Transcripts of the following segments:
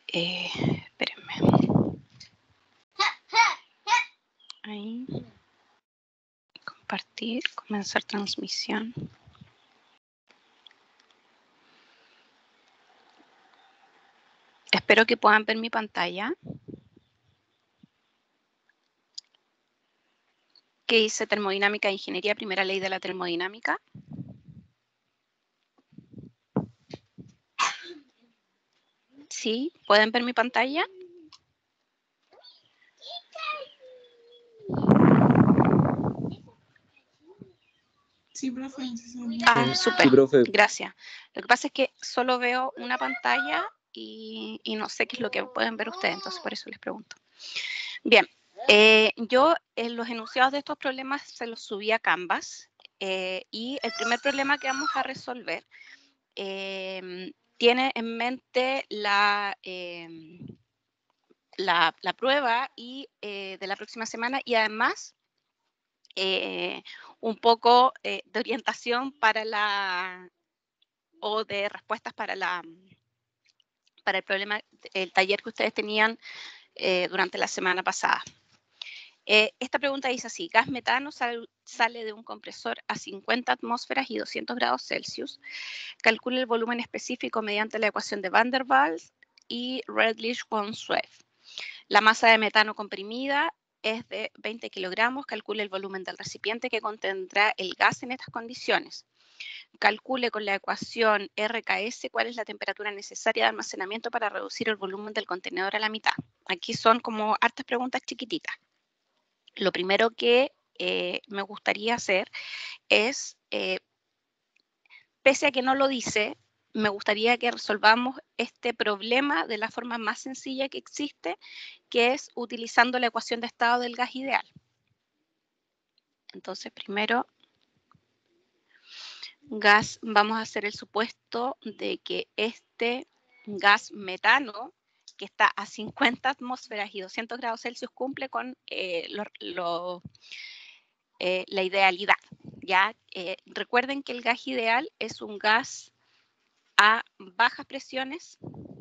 Espérenme. Ahí. Compartir, comenzar transmisión. Espero que puedan ver mi pantalla. ¿Qué dice termodinámica e ingeniería? Primera ley de la termodinámica. ¿Sí? ¿Pueden ver mi pantalla? Sí, profe. Ah, súper. Sí, profe. Gracias. Lo que pasa es que solo veo una pantalla y no sé qué es lo que pueden ver ustedes, entonces por eso les pregunto. Bien, yo los enunciados de estos problemas se los subí a Canvas y el primer problema que vamos a resolver tiene en mente la prueba y, de la próxima semana y además un poco de orientación para o de respuestas para el problema, el taller que ustedes tenían durante la semana pasada. Esta pregunta dice así: gas metano sale de un compresor a 50 atmósferas y 200 grados Celsius. Calcula el volumen específico mediante la ecuación de Van der Waals y Redlich-Kwon-Swift. La masa de metano comprimida es de 20 kilogramos. Calcule el volumen del recipiente que contendrá el gas en estas condiciones. Calcule con la ecuación RKS cuál es la temperatura necesaria de almacenamiento para reducir el volumen del contenedor a la mitad. Aquí son como hartas preguntas chiquititas. Lo primero que me gustaría hacer es, pese a que no lo dice, me gustaría que resolvamos este problema de la forma más sencilla que existe, que es utilizando la ecuación de estado del gas ideal. Entonces, primero, vamos a hacer el supuesto de que este gas metano, que está a 50 atmósferas y 200 grados Celsius, cumple con la idealidad. ¿Ya? Recuerden que el gas ideal es un gas a bajas presiones,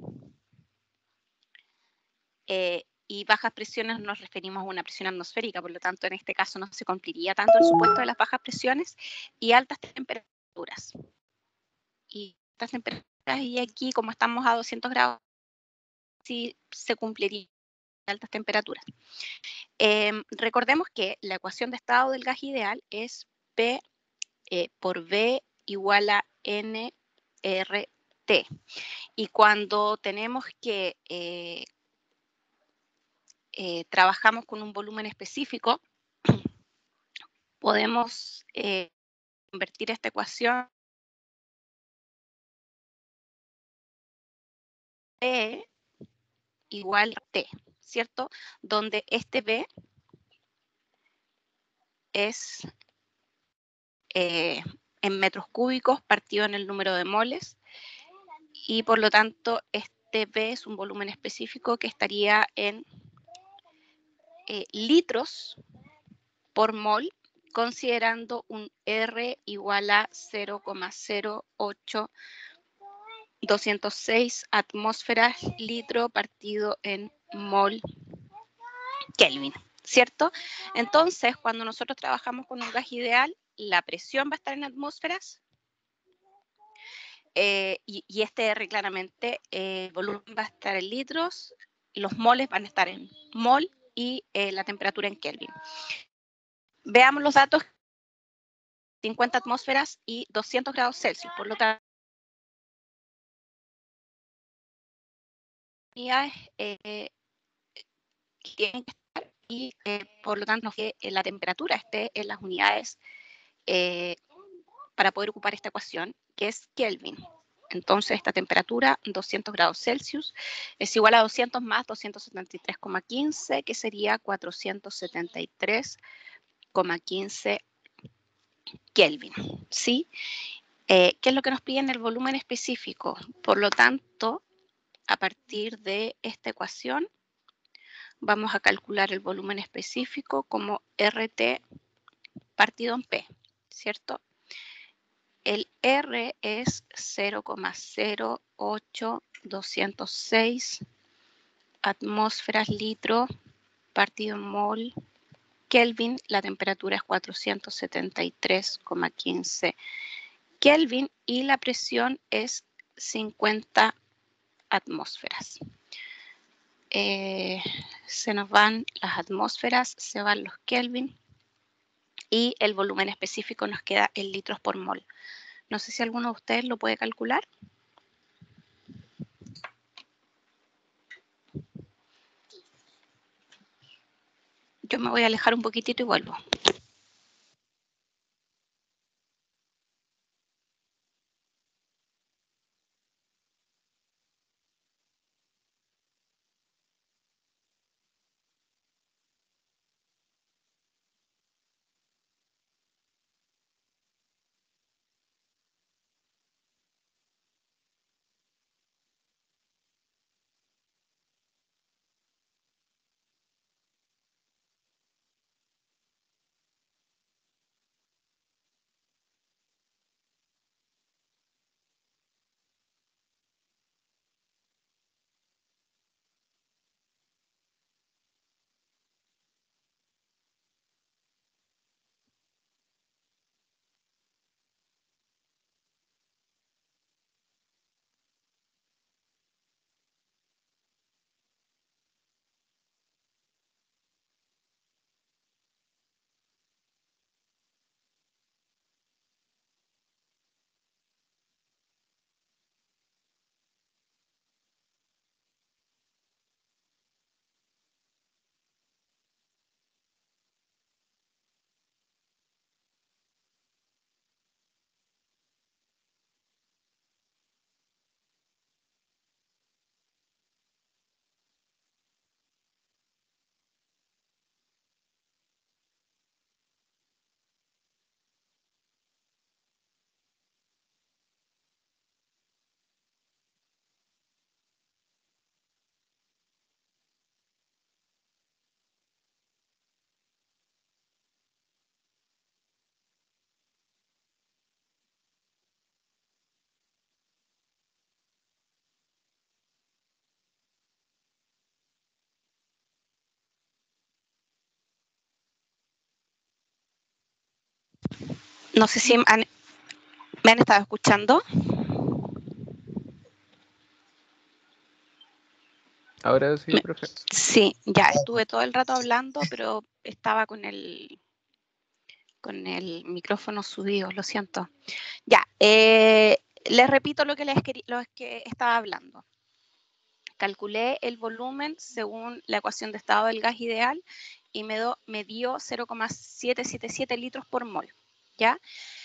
y bajas presiones nos referimos a una presión atmosférica, por lo tanto en este caso no se cumpliría tanto el supuesto de las bajas presiones, y altas temperaturas. Y estas temperaturas, y aquí como estamos a 200 grados, sí se cumpliría altas temperaturas. Recordemos que la ecuación de estado del gas ideal es P por V igual a NRT. Y cuando tenemos que trabajamos con un volumen específico, podemos convertir esta ecuación P igual a T, ¿cierto? Donde este B es en metros cúbicos partido en el número de moles, y por lo tanto este B es un volumen específico que estaría en litros por mol, considerando un R igual a 0,08206 atmósferas litro partido en mol Kelvin, ¿cierto? Entonces, cuando nosotros trabajamos con un gas ideal, la presión va a estar en atmósferas, y este R claramente, el volumen va a estar en litros, los moles van a estar en mol y la temperatura en Kelvin. Veamos los datos: 50 atmósferas y 200 grados Celsius, por lo tanto, unidades tienen que estar, y por lo tanto que la temperatura esté en las unidades para poder ocupar esta ecuación, que es Kelvin. Entonces, esta temperatura, 200 grados Celsius, es igual a 200 más 273,15, que sería 473,15 Kelvin, ¿sí? ¿Qué es lo que nos piden? El volumen específico. Por lo tanto, a partir de esta ecuación, vamos a calcular el volumen específico como RT partido en P, ¿cierto? El R es 0,08206 atmósferas, litro, partido en mol, Kelvin, la temperatura es 473,15 Kelvin y la presión es 50 atmósferas. Se nos van las atmósferas, se van los Kelvin y el volumen específico nos queda en litros por mol. No sé si alguno de ustedes lo puede calcular. Yo me voy a alejar un poquitito y vuelvo. No sé si me han estado escuchando. Ahora sí, profe. Sí, ya estuve todo el rato hablando, pero estaba con el micrófono subido, lo siento. Ya, les repito lo que estaba hablando. Calculé el volumen según la ecuación de estado del gas ideal y me dio 0,777 litros por mol, ¿ya?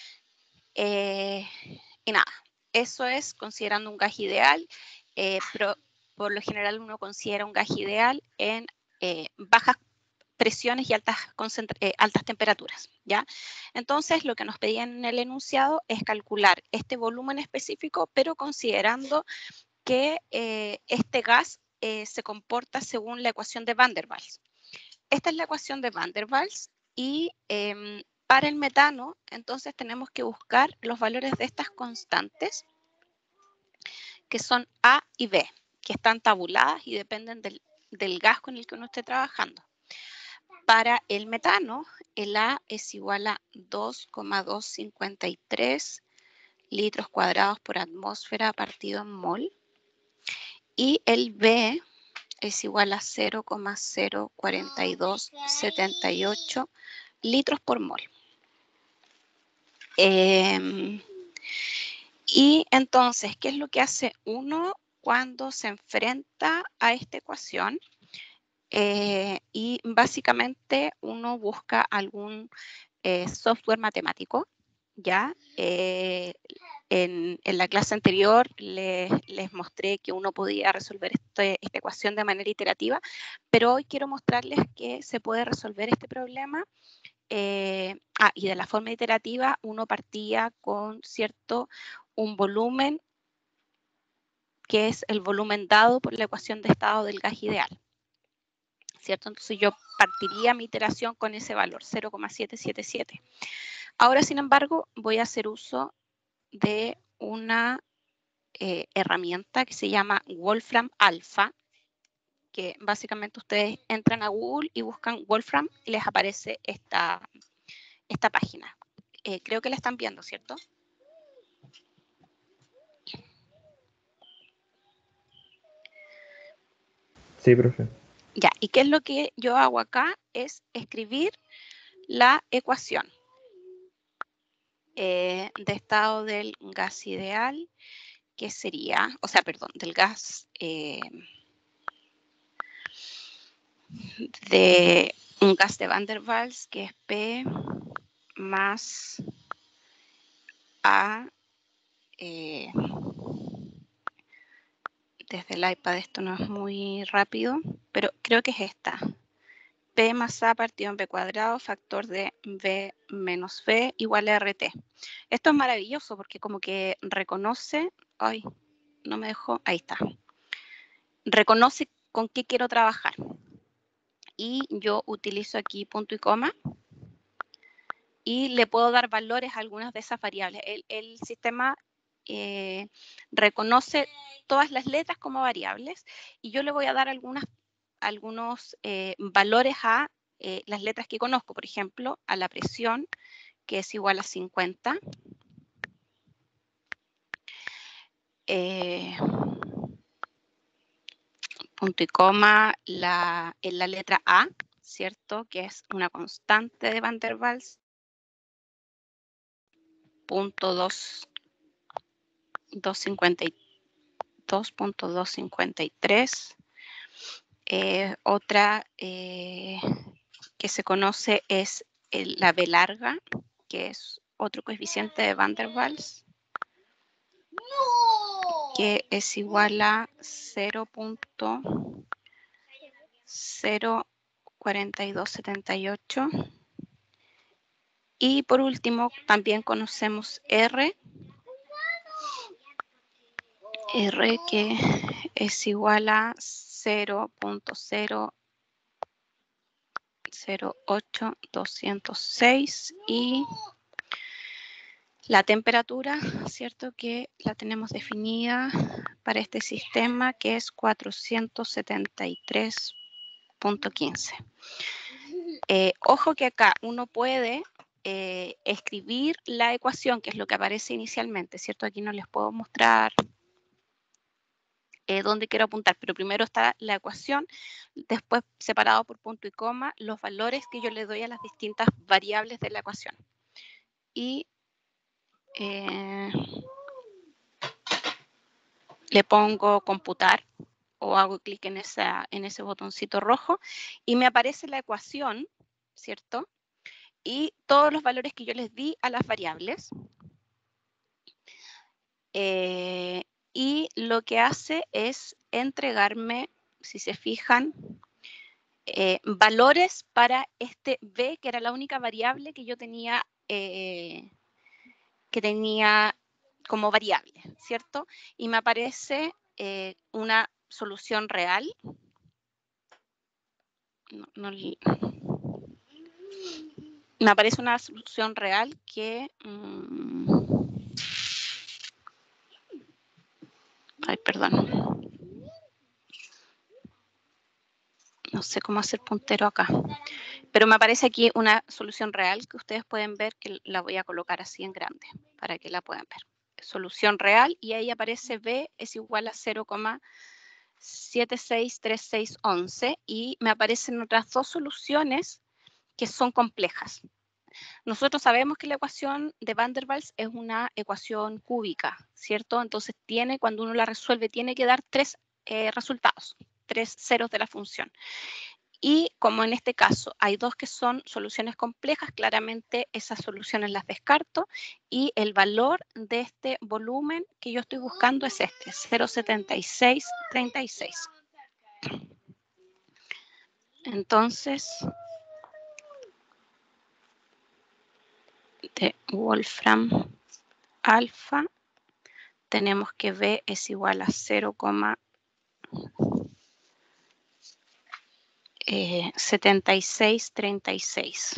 Y nada, eso es considerando un gas ideal, pero por lo general uno considera un gas ideal en bajas presiones y altas temperaturas, ¿ya? Entonces, lo que nos pedían en el enunciado es calcular este volumen específico, pero considerando que este gas se comporta según la ecuación de Van der Waals. Esta es la ecuación de Van der Waals y para el metano, entonces tenemos que buscar los valores de estas constantes, que son A y B, que están tabuladas y dependen del gas con el que uno esté trabajando. Para el metano, el A es igual a 2,253 litros cuadrados por atmósfera partido en mol. Y el B es igual a 0,04278 litros por mol. Y entonces, ¿qué es lo que hace uno cuando se enfrenta a esta ecuación? Y básicamente uno busca algún software matemático, ¿ya? En la clase anterior les mostré que uno podía resolver esta ecuación de manera iterativa, pero hoy quiero mostrarles que se puede resolver este problema. Y de la forma iterativa uno partía con un volumen que es el volumen dado por la ecuación de estado del gas ideal, ¿cierto? Entonces yo partiría mi iteración con ese valor, 0,777. Ahora, sin embargo, voy a hacer uso de una herramienta que se llama Wolfram Alpha, que básicamente ustedes entran a Google y buscan Wolfram y les aparece esta página. Creo que la están viendo, ¿cierto? Sí, profe. Ya, ¿y qué es lo que yo hago acá? Es escribir la ecuación de estado del gas ideal, que sería, o sea, perdón, del gas de un gas de Van der Waals, que es P más A, desde el iPad esto no es muy rápido, pero creo que es esta. P más A partido en B cuadrado, factor de B menos B igual a RT. Esto es maravilloso porque como que reconoce, ay, no me dejó, ahí está. Reconoce con qué quiero trabajar. Y yo utilizo aquí punto y coma y le puedo dar valores a algunas de esas variables. El sistema reconoce todas las letras como variables y yo le voy a dar algunos valores a las letras que conozco, por ejemplo, a la presión, que es igual a 50. Punto y coma en la letra A, ¿cierto? Que es una constante de Van der Waals. Punto 2.253. Otra que se conoce es la B larga, que es otro coeficiente de Van der Waals, que es igual a 0.04278. Y por último, también conocemos R, que es igual a 0.08206 y la temperatura, ¿cierto? Que la tenemos definida para este sistema, que es 473.15. Ojo que acá uno puede escribir la ecuación, que es lo que aparece inicialmente, ¿cierto? Aquí no les puedo mostrar dónde quiero apuntar, pero primero está la ecuación, después separado por punto y coma, los valores que yo le doy a las distintas variables de la ecuación. Y le pongo computar o hago clic en ese botoncito rojo y me aparece la ecuación, ¿cierto? Y todos los valores que yo les di a las variables. Y lo que hace es entregarme, si se fijan, valores para este B, que era la única variable que yo tenía, como variable, ¿cierto? Y me aparece una solución real. Me aparece una solución real que... ay, perdón. No sé cómo hacer puntero acá. Pero me aparece aquí una solución real que ustedes pueden ver, que la voy a colocar así en grande para que la puedan ver. Solución real y ahí aparece B es igual a 0,763611 y me aparecen otras dos soluciones que son complejas. Nosotros sabemos que la ecuación de Van der Waals es una ecuación cúbica, ¿cierto? Entonces cuando uno la resuelve, tiene que dar tres resultados, tres ceros de la función. Y como en este caso hay dos que son soluciones complejas, claramente esas soluciones las descarto y el valor de este volumen que yo estoy buscando es este, 0,7636. Entonces, de Wolfram alfa, tenemos que B es igual a 0,7636.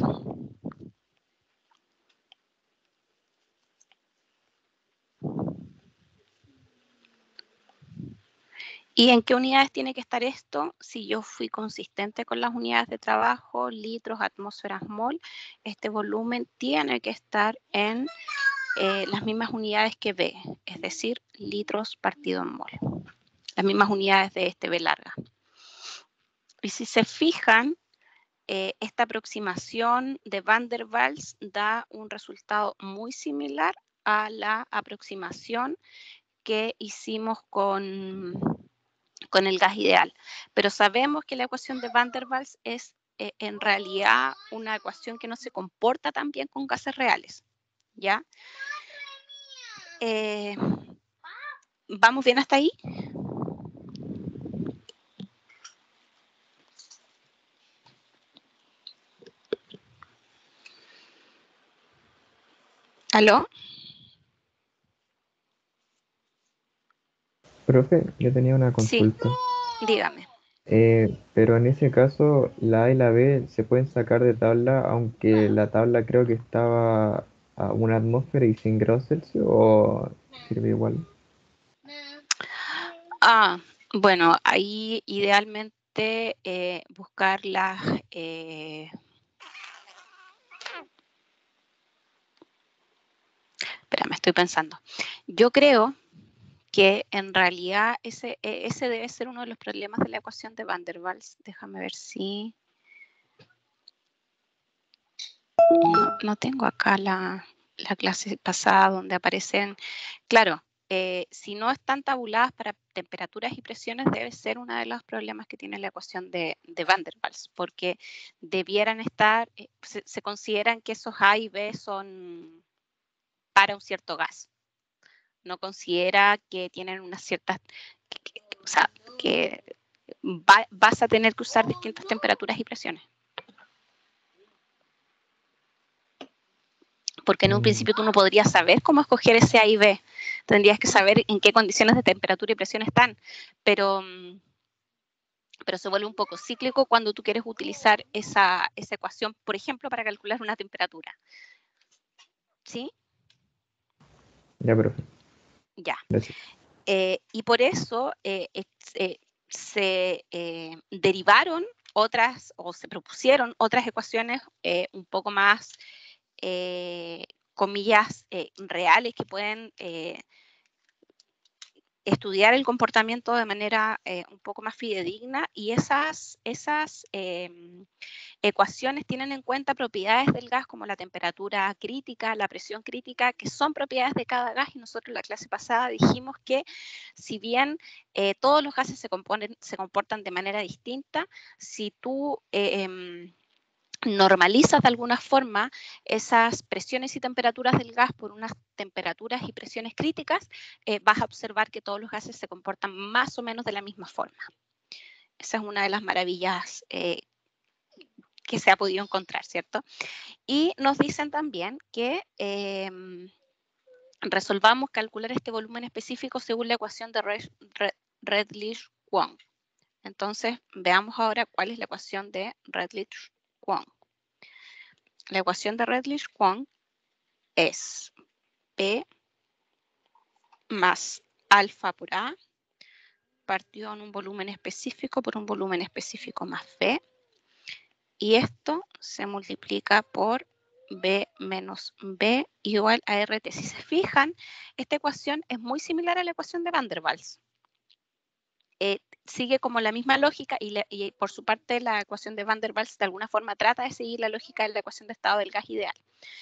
¿Y en qué unidades tiene que estar esto? Si yo fui consistente con las unidades de trabajo, litros, atmósferas, mol, este volumen tiene que estar en las mismas unidades que B, es decir, litros partido en mol. Las mismas unidades de este B larga. Y si se fijan, esta aproximación de Van der Waals da un resultado muy similar a la aproximación que hicimos con el gas ideal. Pero sabemos que la ecuación de Van der Waals es en realidad una ecuación que no se comporta tan bien con gases reales. ¿Ya? ¿Vamos bien hasta ahí? ¿Aló? Profe, yo tenía una Sí, consulta. dígame. Pero en ese caso, la A y la B se pueden sacar de tabla, aunque la tabla creo que estaba a una atmósfera y 100 grados Celsius, ¿o sirve igual? Bueno, ahí idealmente buscar las... espera, me estoy pensando. Yo creo que en realidad ese debe ser uno de los problemas de la ecuación de Van der Waals. Déjame ver si... No tengo acá la clase pasada donde aparecen... Claro, si no están tabuladas para temperaturas y presiones, debe ser uno de los problemas que tiene la ecuación de Van der Waals, porque debieran estar, se consideran que esos A y B son para un cierto gas. No considera que tienen unas ciertas, o sea, que vas a tener que usar distintas temperaturas y presiones. Porque en un principio tú no podrías saber cómo escoger ese A y B. Tendrías que saber en qué condiciones de temperatura y presión están. Pero se vuelve un poco cíclico cuando tú quieres utilizar esa ecuación, por ejemplo, para calcular una temperatura. ¿Sí? Ya, profe. Ya. Gracias. Y por eso se derivaron otras, o se propusieron otras ecuaciones un poco más, comillas, reales, que pueden estudiar el comportamiento de manera un poco más fidedigna, y esas ecuaciones tienen en cuenta propiedades del gas como la temperatura crítica, la presión crítica, que son propiedades de cada gas, y nosotros en la clase pasada dijimos que si bien todos los gases se comportan de manera distinta, si tú normalizas de alguna forma esas presiones y temperaturas del gas por unas temperaturas y presiones críticas, vas a observar que todos los gases se comportan más o menos de la misma forma. Esa es una de las maravillas que se ha podido encontrar, ¿cierto? Y nos dicen también que resolvamos calcular este volumen específico según la ecuación de Redlich-Kwong. Entonces, veamos ahora cuál es la ecuación de Redlich-Kwong. La ecuación de Redlich-Kwong es P más alfa por A partido en un volumen específico por un volumen específico más B, y esto se multiplica por B menos B igual a RT. Si se fijan, esta ecuación es muy similar a la ecuación de Van der Waals. Sigue como la misma lógica, y por su parte la ecuación de Van der Waals de alguna forma trata de seguir la lógica de la ecuación de estado del gas ideal.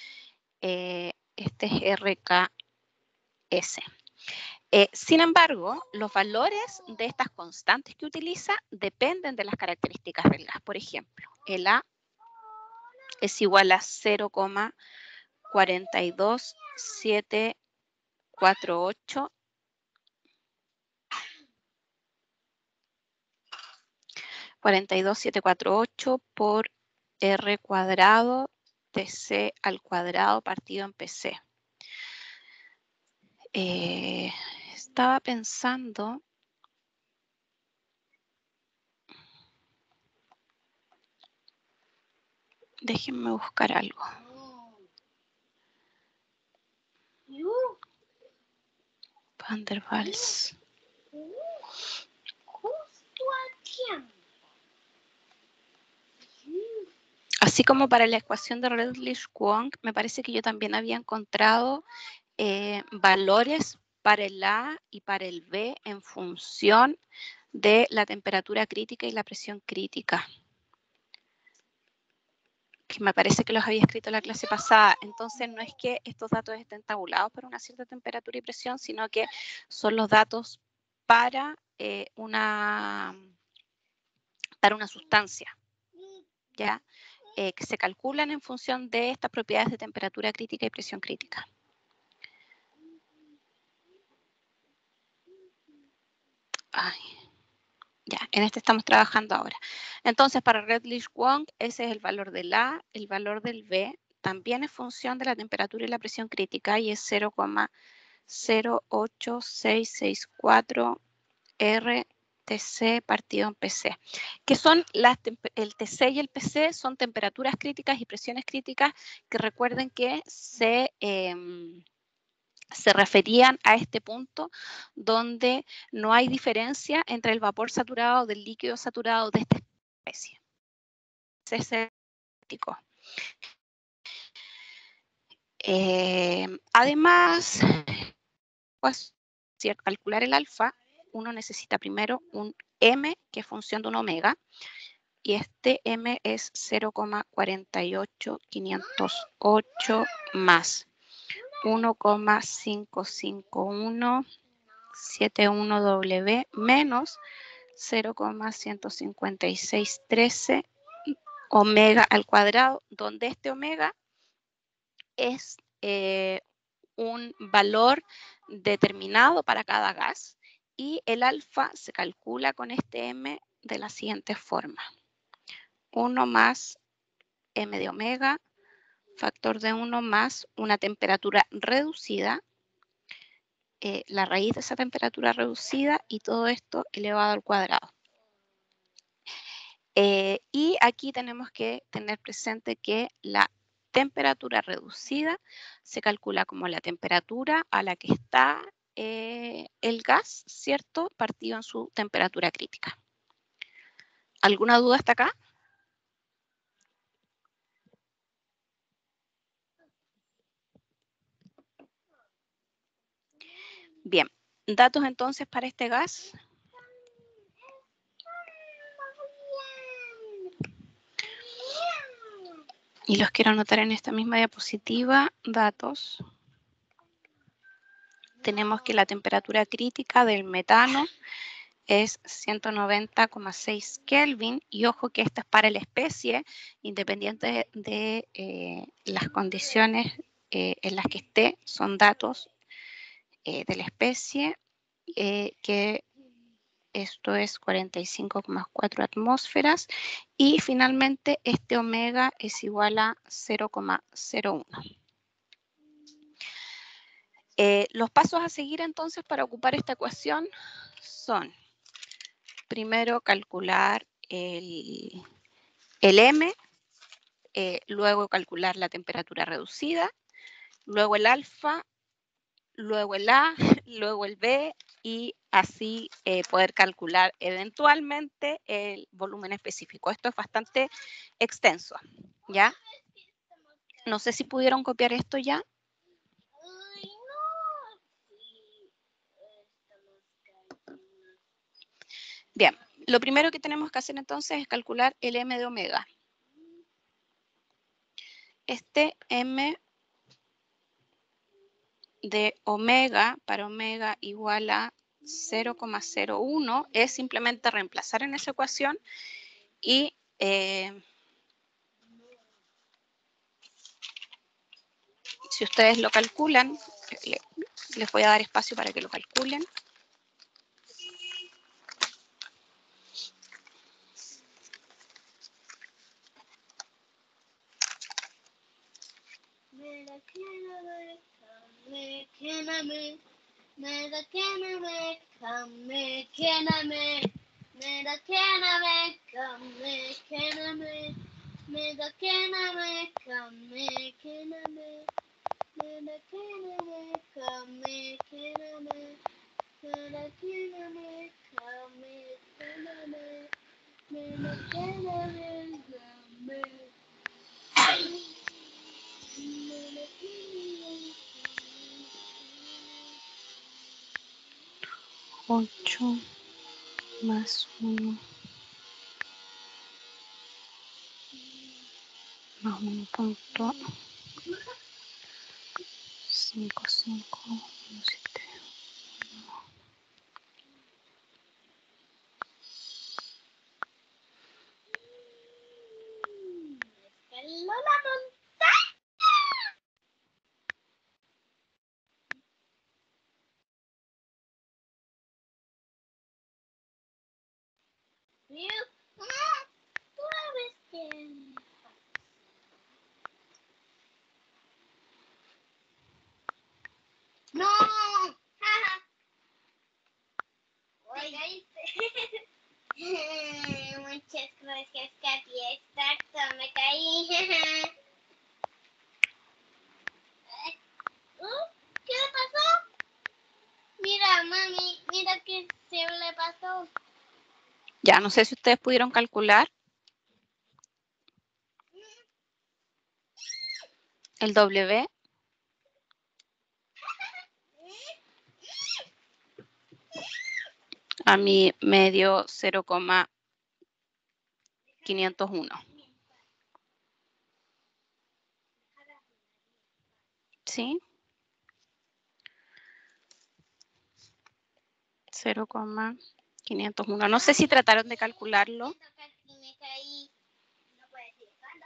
Este es RKS. Sin embargo, los valores de estas constantes que utiliza dependen de las características del gas. Por ejemplo, el A es igual a 0,42748 por R cuadrado de C al cuadrado partido en PC. Estaba pensando... Déjenme buscar algo. Van der Waals. así como para la ecuación de Redlich-Kwong, me parece que yo también había encontrado valores para el A y para el B en función de la temperatura crítica y la presión crítica, que me parece que los había escrito en la clase pasada. Entonces no es que estos datos estén tabulados para una cierta temperatura y presión, sino que son los datos para una sustancia, ¿ya? Que se calculan en función de estas propiedades de temperatura crítica y presión crítica. Ay, ya, en este estamos trabajando ahora. Entonces, para Redlich-Kwong, ese es el valor del A, el valor del B, también es función de la temperatura y la presión crítica y es 0,08664 RTC partido en PC, que son el TC y el PC son temperaturas críticas y presiones críticas que recuerden que se referían a este punto donde no hay diferencia entre el vapor saturado del líquido saturado de esta especie. Ese además, pues, si calcular el alfa, uno necesita primero un M, que es función de un omega, y este M es 0,48508 más 1,55171W menos 0,15613 omega al cuadrado, donde este omega es un valor determinado para cada gas y el alfa se calcula con este M de la siguiente forma. 1 más M de omega, factor de 1 más una temperatura reducida, la raíz de esa temperatura reducida y todo esto elevado al cuadrado. Y aquí tenemos que tener presente que la temperatura reducida se calcula como la temperatura a la que está el gas, ¿cierto? Partido en su temperatura crítica. ¿Alguna duda hasta acá? Bien, datos entonces para este gas. Y los quiero anotar en esta misma diapositiva, datos. Tenemos que la temperatura crítica del metano es 190,6 Kelvin y ojo que esta es para la especie, independiente de las condiciones en las que esté, son datos de la especie, que esto es 45,4 atmósferas y finalmente este omega es igual a 0,01. Los pasos a seguir entonces para ocupar esta ecuación son, primero calcular el M, luego calcular la temperatura reducida, luego el alfa, luego el A, luego el B y así poder calcular eventualmente el volumen específico. Esto es bastante extenso, ¿ya? No sé si pudieron copiar esto ya. Bien, lo primero que tenemos que hacer entonces es calcular el M de omega. Este M de omega, para omega igual a 0,01, es simplemente reemplazar en esa ecuación y si ustedes lo calculan, les voy a dar espacio para que lo calculen. 8 más 1 más 1.55 7. No. Muchas gracias, Katy. Exacto, me caí. ¿Qué le pasó? Mira, mami, mira qué se le pasó. Ya, no sé si ustedes pudieron calcular el W. A mí me dio 0,501. ¿Sí? 0,501. No sé si trataron de calcularlo. Me caí. No puede decir nada.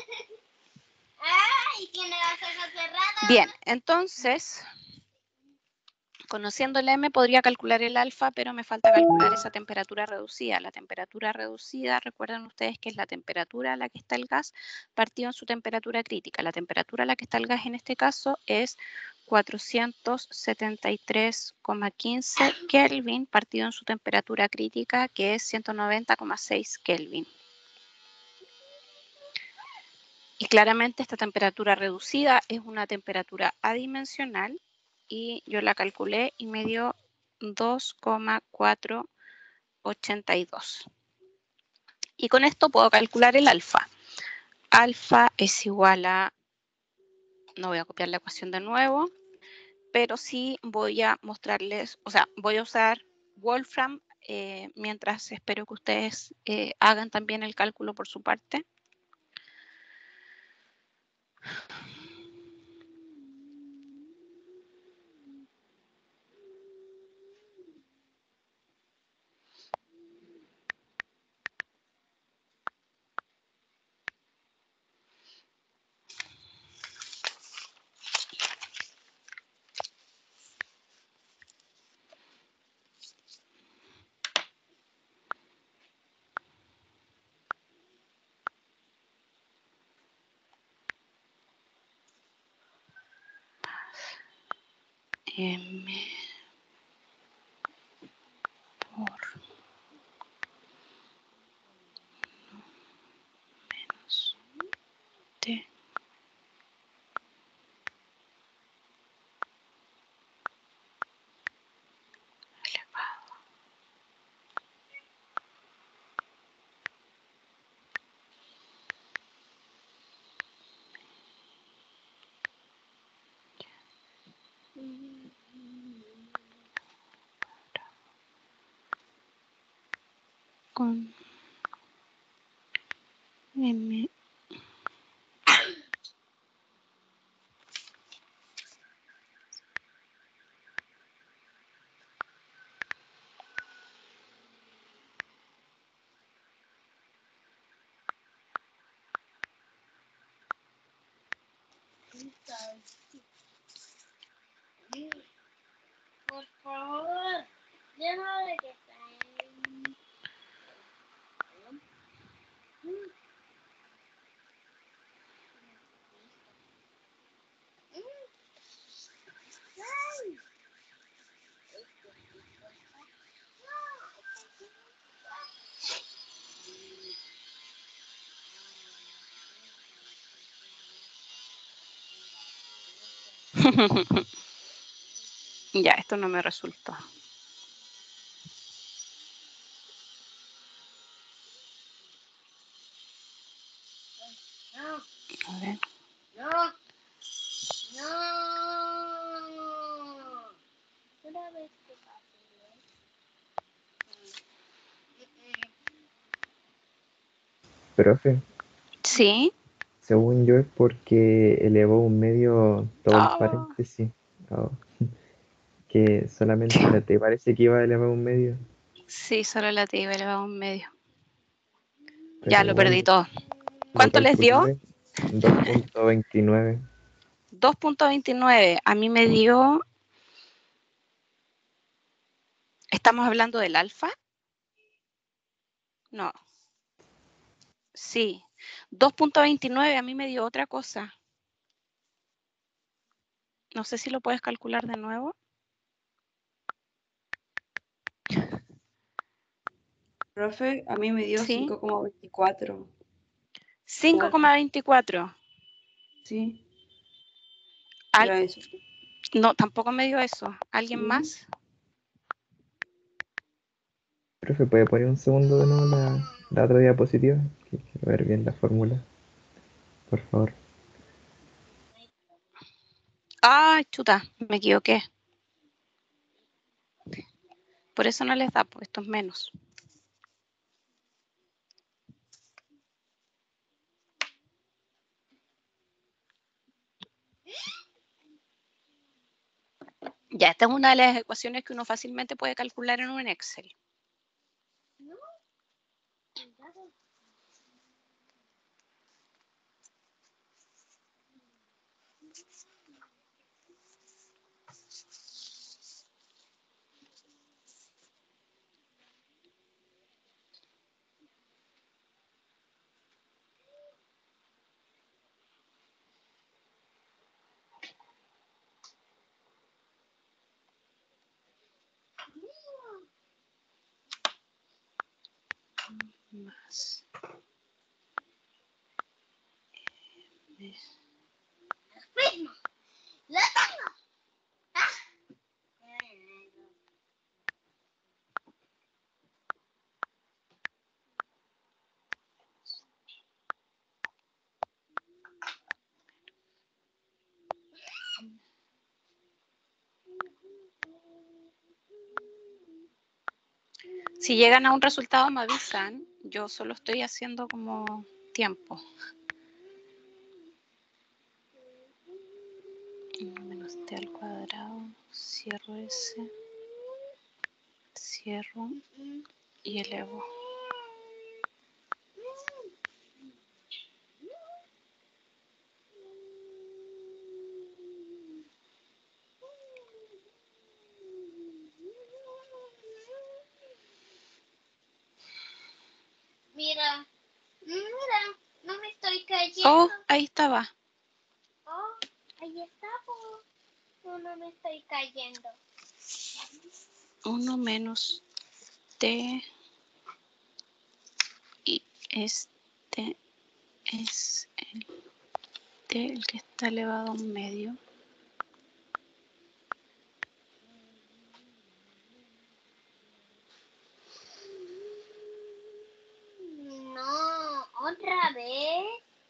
Ay, tiene los ojos cerrados. Bien, entonces, conociendo el M podría calcular el alfa, pero me falta calcular esa temperatura reducida. La temperatura reducida, recuerden ustedes que es la temperatura a la que está el gas partido en su temperatura crítica. La temperatura a la que está el gas en este caso es 473,15 Kelvin partido en su temperatura crítica, que es 190,6 Kelvin. Y claramente esta temperatura reducida es una temperatura adimensional y yo la calculé y me dio 2,482. Y con esto puedo calcular el alfa. Alfa es igual a, no voy a copiar la ecuación de nuevo, pero sí voy a mostrarles, o sea, voy a usar Wolfram mientras espero que ustedes hagan también el cálculo por su parte. M por menos T elevado. Con M Por favor, déjame ver qué está. Ya, esto no me resultó. No, A ver. no, no. Una vez que pase. Profe, Sí. según yo es porque elevó un medio todo el Oh, paréntesis. Oh, que solamente la T parece que iba a elevar un medio. sí, solo la T iba elevado a un medio. Ya Pero lo perdí igual todo. lo ¿Cuánto les dio? calculé 2.29. 2.29. A mí me dio. ¿Estamos hablando del alfa? No. Sí. 2.29 a mí me dio otra cosa. No sé si lo puedes calcular de nuevo. Profe, a mí me dio Sí. 5,24. 5,24. Sí, Al- era eso. No, tampoco me dio eso. ¿Alguien ¿No? más? Profe, ¿puede poner un segundo de nuevo la otra diapositiva? Que quiero ver bien la fórmula, por favor. Ah, chuta, me equivoqué. Por eso no les da, pues esto es menos. Ya, esta es una de las ecuaciones que uno fácilmente puede calcular en un Excel. Más. ¡La tengo! Si llegan a un resultado me avisan. Yo solo estoy haciendo como tiempo. 1 menos t al cuadrado. Cierro ese. Cierro y elevo. Mira, mira, no me estoy cayendo. Oh, ahí estaba. Oh, ahí está, po. No me estoy cayendo. 1 menos t y este es el t, el que está elevado a un medio. No, otra vez.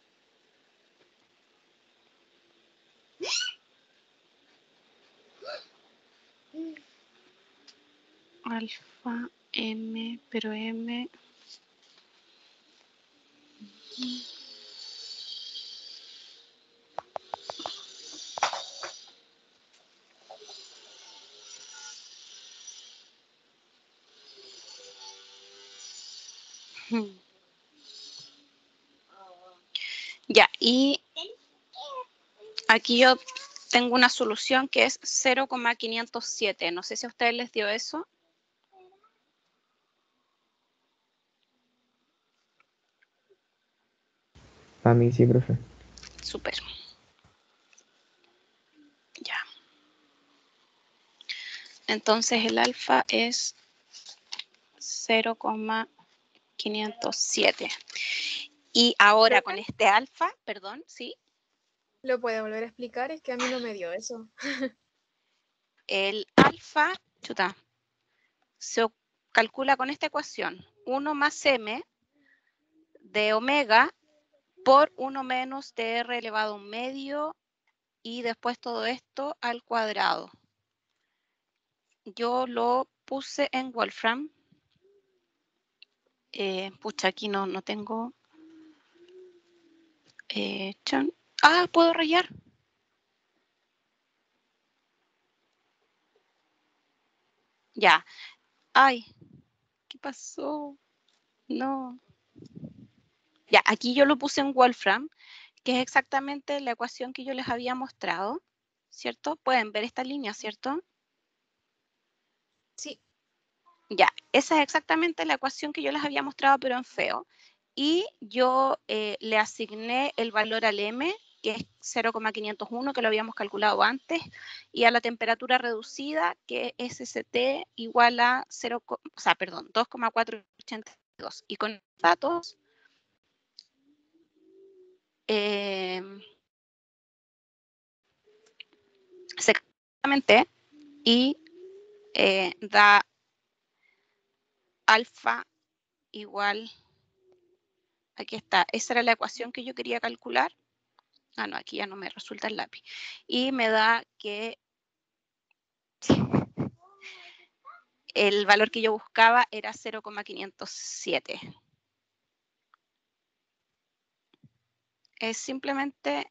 Alfa m, pero m. Ya, y aquí yo tengo una solución que es 0,507. No sé si a ustedes les dio eso. A mí sí, profe. Súper. Ya. Entonces el alfa es 0,507. Y ahora con este alfa, perdón, ¿sí? ¿Lo puede volver a explicar? Es que a mí no me dio eso. El alfa, chuta, se calcula con esta ecuación. 1 más m de omega por 1 menos tr elevado a un medio y después todo esto al cuadrado. Yo lo puse en Wolfram. Pucha, aquí no tengo. ¿Puedo rayar? Ya. Ay, ¿qué pasó? No. Ya, aquí yo lo puse en Wolfram, que es exactamente la ecuación que yo les había mostrado, ¿cierto? Pueden ver esta línea, ¿cierto? Sí, Ya, esa es exactamente la ecuación que yo les había mostrado, pero en feo. Y yo le asigné el valor al M, que es 0,501, que lo habíamos calculado antes, y a la temperatura reducida, que es ST igual a 2,482. Y con datos, exactamente, y da alfa igual, aquí está, esa era la ecuación que yo quería calcular. No, aquí ya no me resulta el lápiz. Y me da que el valor que yo buscaba era 0,507. Es simplemente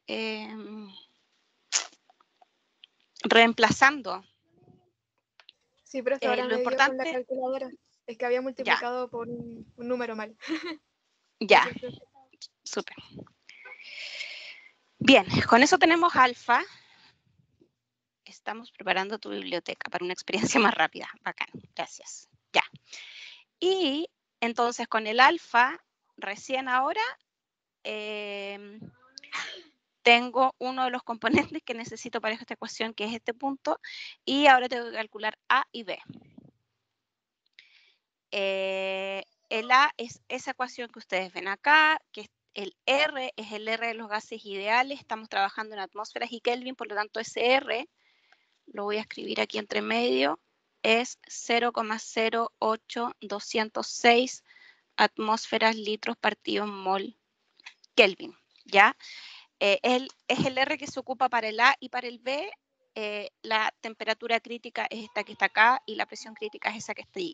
reemplazando. sí, pero hasta ahora Lo me dio con la importante, calculadora. Es que había ya, multiplicado por un número mal. ya, Eso fue. súper. Bien, con eso tenemos alfa. Estamos preparando tu biblioteca para una experiencia más rápida. Bacán, gracias. Ya. Y entonces con el alfa, recién ahora, tengo uno de los componentes que necesito para esta ecuación, que es este punto, y ahora tengo que calcular A y B. El A es esa ecuación que ustedes ven acá, que es el R es el R de los gases ideales. Estamos trabajando en atmósferas y Kelvin, por lo tanto ese R, lo voy a escribir aquí entre medio, es 0,08206 atmósferas litros partido en mol Kelvin, ¿ya? Es el R que se ocupa para el A y para el B. La temperatura crítica es esta que está acá y la presión crítica es esa que está ahí.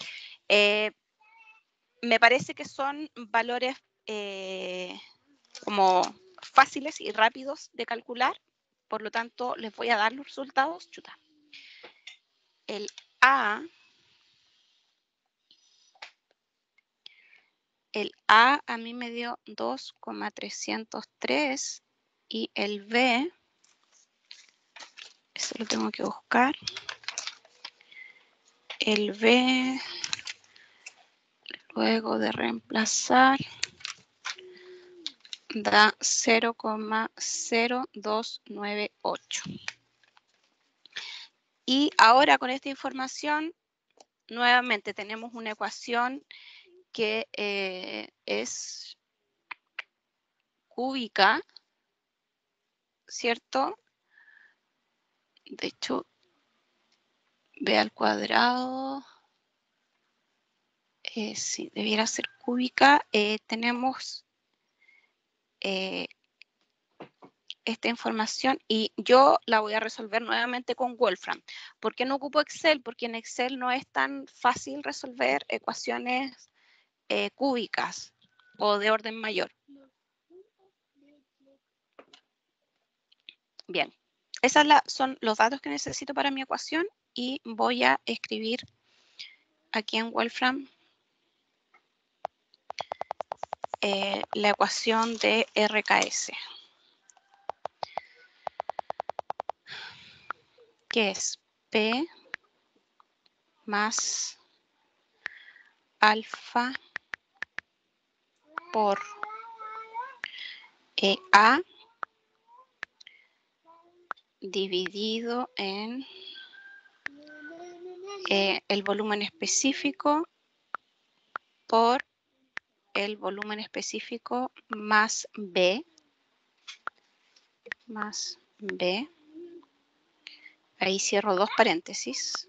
Me parece que son valores como fáciles y rápidos de calcular, por lo tanto les voy a dar los resultados. Chuta. El A mí me dio 2,303 y el B, eso lo tengo que buscar, el B, luego de reemplazar, da 0,0298. Y ahora con esta información, nuevamente tenemos una ecuación que es cúbica, ¿cierto? De hecho, B al cuadrado, sí, debiera ser cúbica. Tenemos esta información y yo la voy a resolver nuevamente con Wolfram. ¿Por qué no ocupo Excel? Porque en Excel no es tan fácil resolver ecuaciones cúbicas o de orden mayor. Bien, esos son los datos que necesito para mi ecuación y voy a escribir aquí en Wolfram la ecuación de RKS, que es P más alfa por A dividido en el volumen específico por el volumen específico más B, ahí cierro dos paréntesis,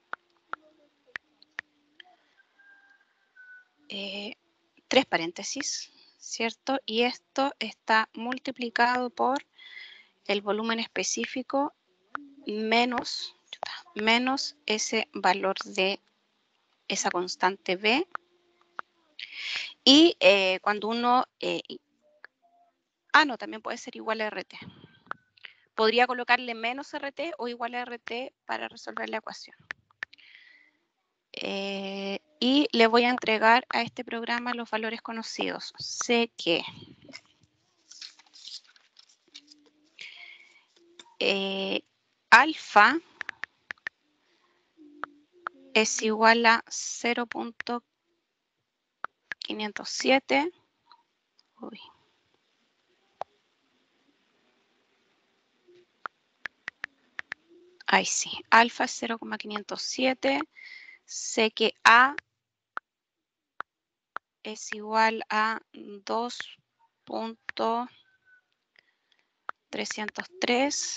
tres paréntesis, ¿cierto? Y esto está multiplicado por el volumen específico menos ese valor de esa constante B. Y cuando uno no, también puede ser igual a RT. Podría colocarle menos RT o igual a RT para resolver la ecuación. Y le voy a entregar a este programa los valores conocidos. Sé que alfa es igual a 0.507. Uy. Ahí sí, alfa es 0.507. Sé que A es igual a 2.303.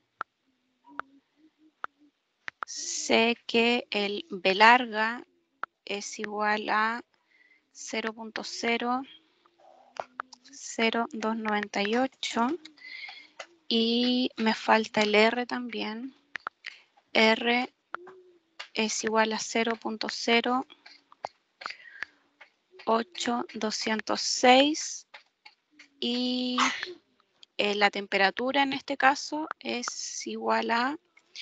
Sé que el B larga es igual a 0.00298 y me falta el R también. R es igual a 0.08206 y la temperatura en este caso es igual a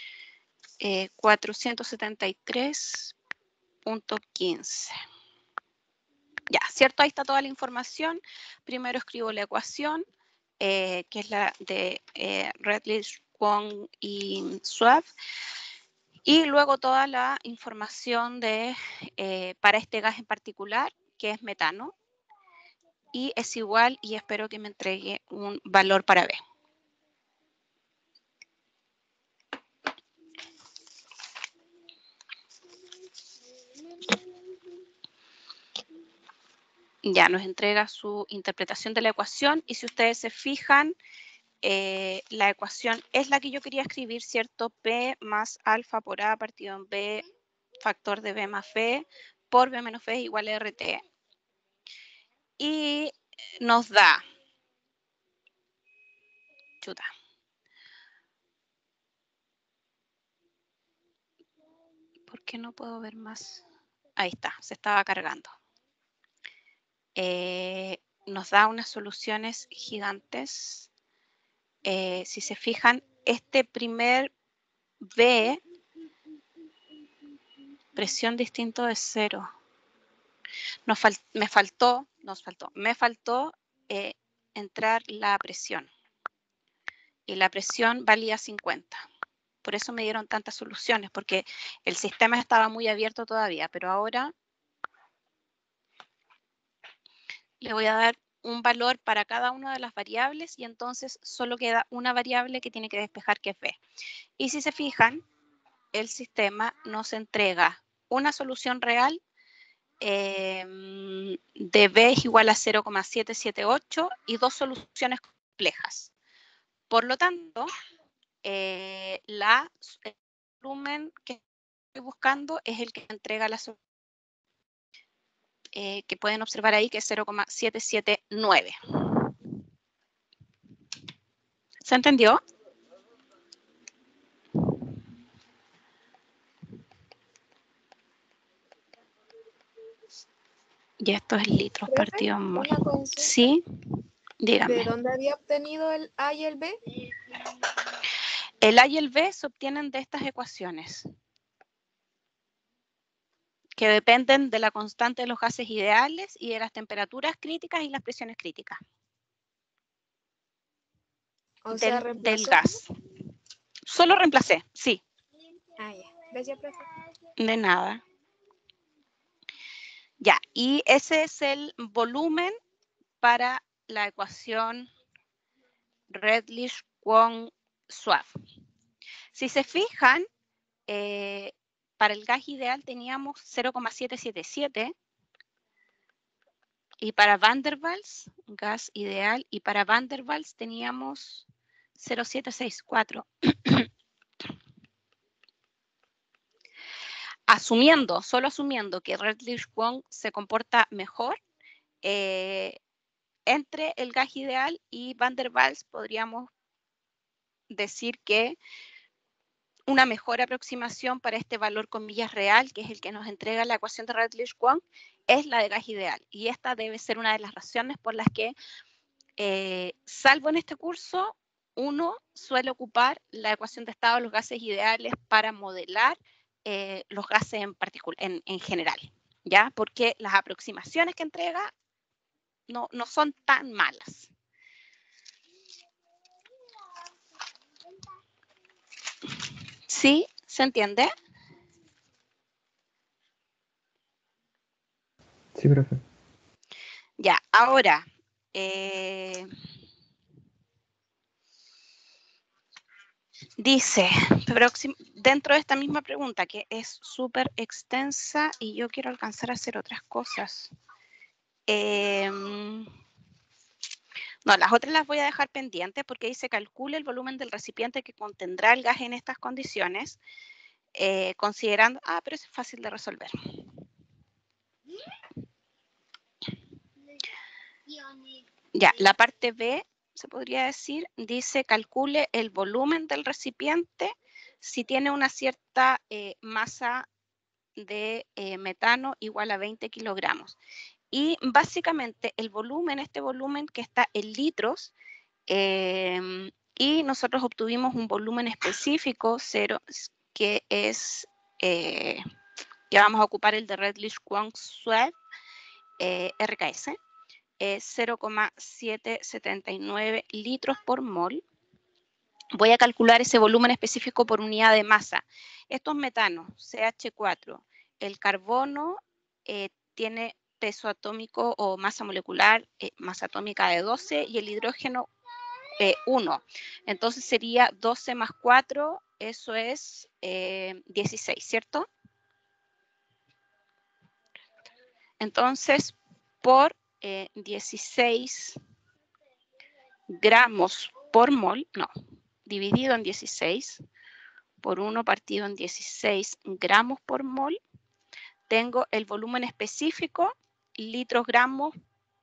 473.15. Ya, ¿cierto? Ahí está toda la información. Primero escribo la ecuación, que es la de Redlich, Kwong y Schwab. Y luego toda la información para este gas en particular, que es metano. Y es igual, y espero que me entregue un valor para B. Ya nos entrega su interpretación de la ecuación y si ustedes se fijan, la ecuación es la que yo quería escribir, ¿cierto? P más alfa por A partido en B, factor de B más B, por B menos B es igual a RT. Y nos da, chuta, ¿por qué no puedo ver más? Ahí está, se estaba cargando. Nos da unas soluciones gigantes. Si se fijan, este primer B, presión distinto de 0. Me faltó entrar la presión. Y la presión valía 50. Por eso me dieron tantas soluciones, porque el sistema estaba muy abierto todavía, pero ahora le voy a dar un valor para cada una de las variables y entonces solo queda una variable que tiene que despejar, que es B. Y si se fijan, el sistema nos entrega una solución real de B es igual a 0,778 y dos soluciones complejas. Por lo tanto, el volumen que estoy buscando es el que entrega la solución. Que pueden observar ahí que es 0,779. ¿Se entendió? Y esto es litros ¿Profe? partido en mol. Una consulta. Sí, dígame. ¿De dónde había obtenido el A y el B? El A y el B se obtienen de estas ecuaciones, que dependen de la constante de los gases ideales y de las temperaturas críticas y las presiones críticas. O sea, Del reemplazó. gas. Solo reemplacé, sí. Ah, ya. Gracias, profe. De nada. Ya, y ese es el volumen para la ecuación Redlich-Kwong-Schwab. Si se fijan, para el gas ideal teníamos 0,777 y para Van der Waals, gas ideal, y para Van der Waals teníamos 0,764. Solo asumiendo que Redlich-Kwong se comporta mejor, entre el gas ideal y Van der Waals podríamos decir que una mejor aproximación para este valor comillas real, que es el que nos entrega la ecuación de Redlich-Kwong, es la de gas ideal. Y esta debe ser una de las razones por las que salvo en este curso, uno suele ocupar la ecuación de estado de los gases ideales para modelar los gases en general, ¿ya? Porque las aproximaciones que entrega no son tan malas. ¿Sí? ¿Se entiende? Sí, profe. Ya, ahora, dice, dentro de esta misma pregunta, que es súper extensa y yo quiero alcanzar a hacer otras cosas. No, las otras las voy a dejar pendientes porque dice calcule el volumen del recipiente que contendrá el gas en estas condiciones, considerando... pero eso es fácil de resolver. Ya, la parte B, se podría decir, dice calcule el volumen del recipiente si tiene una cierta masa de metano igual a 20 kilogramos. Y básicamente el volumen, este volumen que está en litros, y nosotros obtuvimos un volumen específico, 0, que es, que vamos a ocupar el de Redlich-Kwong-Sweat, RKS, 0,779 litros por mol. Voy a calcular ese volumen específico por unidad de masa. Estos metanos, CH4, el carbono tiene peso atómico o masa molecular, masa atómica de 12, y el hidrógeno 1. Entonces sería 12 más 4, eso es 16, ¿cierto? Entonces, por 16 gramos por mol, dividido en 16, por 1 partido en 16 gramos por mol, tengo el volumen específico, litros, gramos,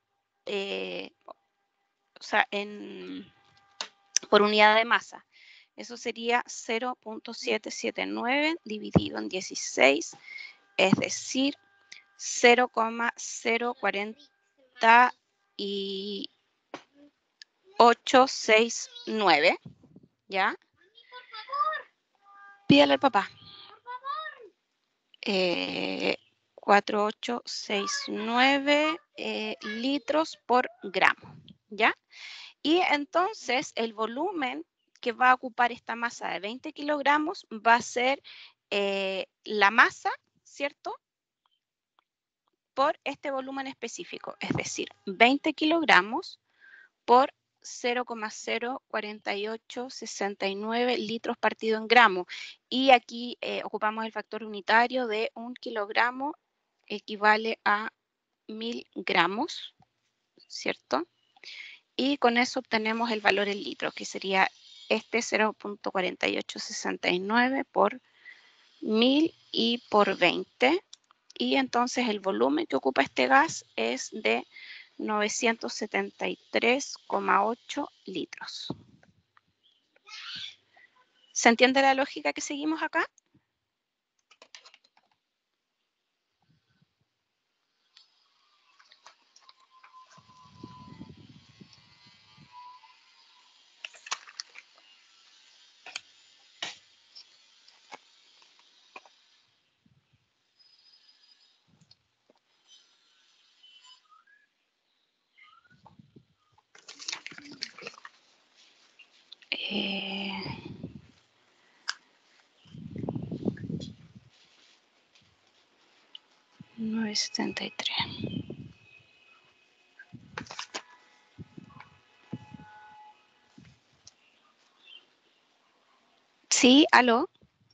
o sea, por unidad de masa. Eso sería 0.779 dividido en 16, es decir, 0,04869, ¿ya? Pídale al papá. 4869 litros por gramo, ¿ya? Y entonces el volumen que va a ocupar esta masa de 20 kilogramos va a ser la masa, ¿cierto? Por este volumen específico, es decir, 20 kilogramos por 0,04869 litros partido en gramos. Y aquí ocupamos el factor unitario de 1 kilogramo equivale a 1000 gramos, ¿cierto? Y con eso obtenemos el valor en litros, que sería este 0.4869 por 1000 y por 20. Y entonces el volumen que ocupa este gas es de 973,8 litros. ¿Se entiende la lógica que seguimos acá? $973. Sí, aló.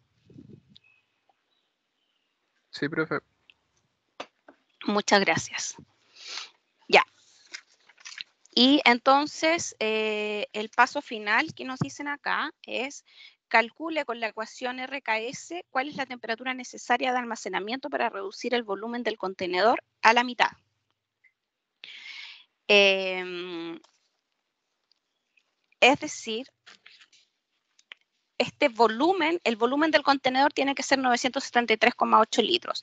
Sí, profe. Muchas gracias. Ya. Y entonces el paso final que nos dicen acá es calcule con la ecuación RKS cuál es la temperatura necesaria de almacenamiento para reducir el volumen del contenedor a la mitad. Es decir, este volumen, el volumen del contenedor tiene que ser 973,8 litros.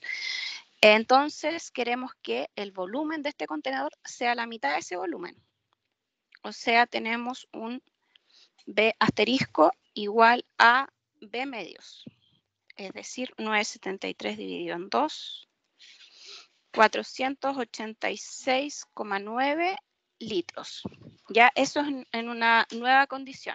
Entonces queremos que el volumen de este contenedor sea la mitad de ese volumen. O sea, tenemos un B asterisco igual a B medios. Es decir, 973 dividido en 2, 486,9 litros. Ya eso es en una nueva condición.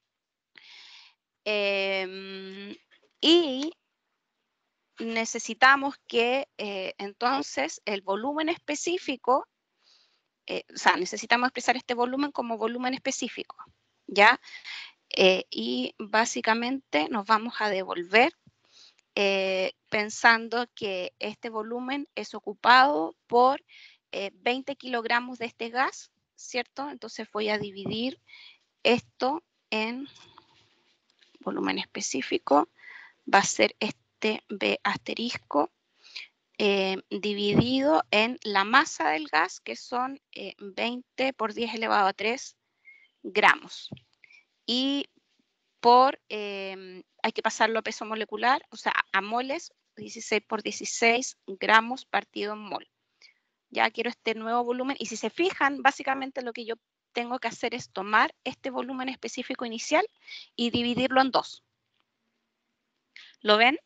Y necesitamos que entonces el volumen específico, o sea, necesitamos expresar este volumen como volumen específico, ¿ya? Y básicamente nos vamos a devolver pensando que este volumen es ocupado por 20 kilogramos de este gas, ¿cierto? Entonces voy a dividir esto en volumen específico, va a ser este B asterisco dividido en la masa del gas, que son 20 por 10 elevado a 3 gramos. Y por, hay que pasarlo a peso molecular, o sea, a moles, 16 por 16 gramos partido en mol. Ya quiero este nuevo volumen, y si se fijan, básicamente lo que yo tengo que hacer es tomar este volumen específico inicial y dividirlo en 2. ¿Lo ven?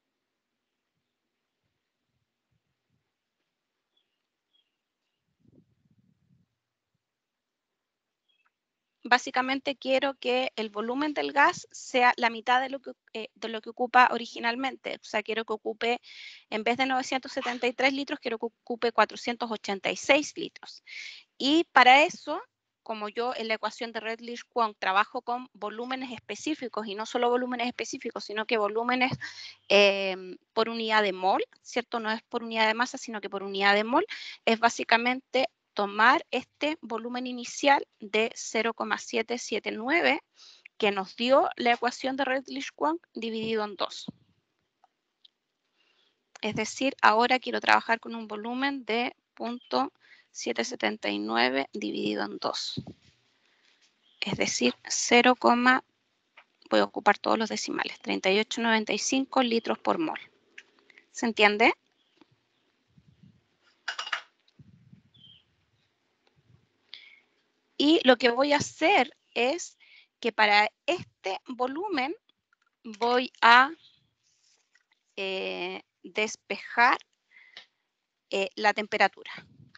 Básicamente quiero que el volumen del gas sea la mitad de lo que ocupa originalmente. O sea, quiero que ocupe, en vez de 973 litros, quiero que ocupe 486 litros. Y para eso, como yo en la ecuación de Redlich-Kwong trabajo con volúmenes específicos, y no solo volúmenes específicos, sino que volúmenes por unidad de mol, ¿cierto? No es por unidad de masa, sino que por unidad de mol, es básicamente tomar este volumen inicial de 0,779 que nos dio la ecuación de Redlich-Kwong dividido en 2. Es decir, ahora quiero trabajar con un volumen de 0,779 dividido en 2. Es decir, 0, voy a ocupar todos los decimales, 38,95 litros por mol. ¿Se entiende? Y lo que voy a hacer es que para este volumen voy a despejar la temperatura.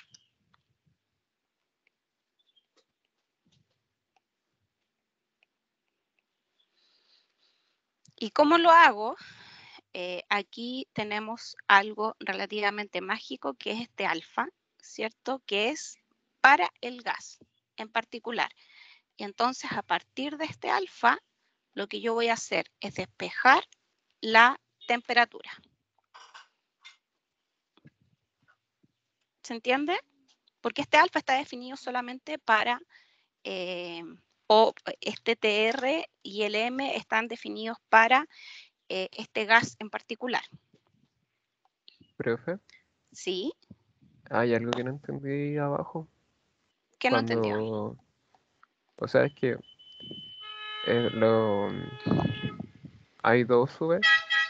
¿Y cómo lo hago? Aquí tenemos algo relativamente mágico que es este alfa, ¿cierto? Que es para el gas en particular. Y entonces a partir de este alfa, lo que yo voy a hacer es despejar la temperatura. ¿Se entiende? Porque este alfa está definido solamente para, o este TR y el M están definidos para este gas en particular. Profe, ¿Sí? hay algo que no entendí abajo. ¿Qué no entendió? O sea, es que hay dos subes.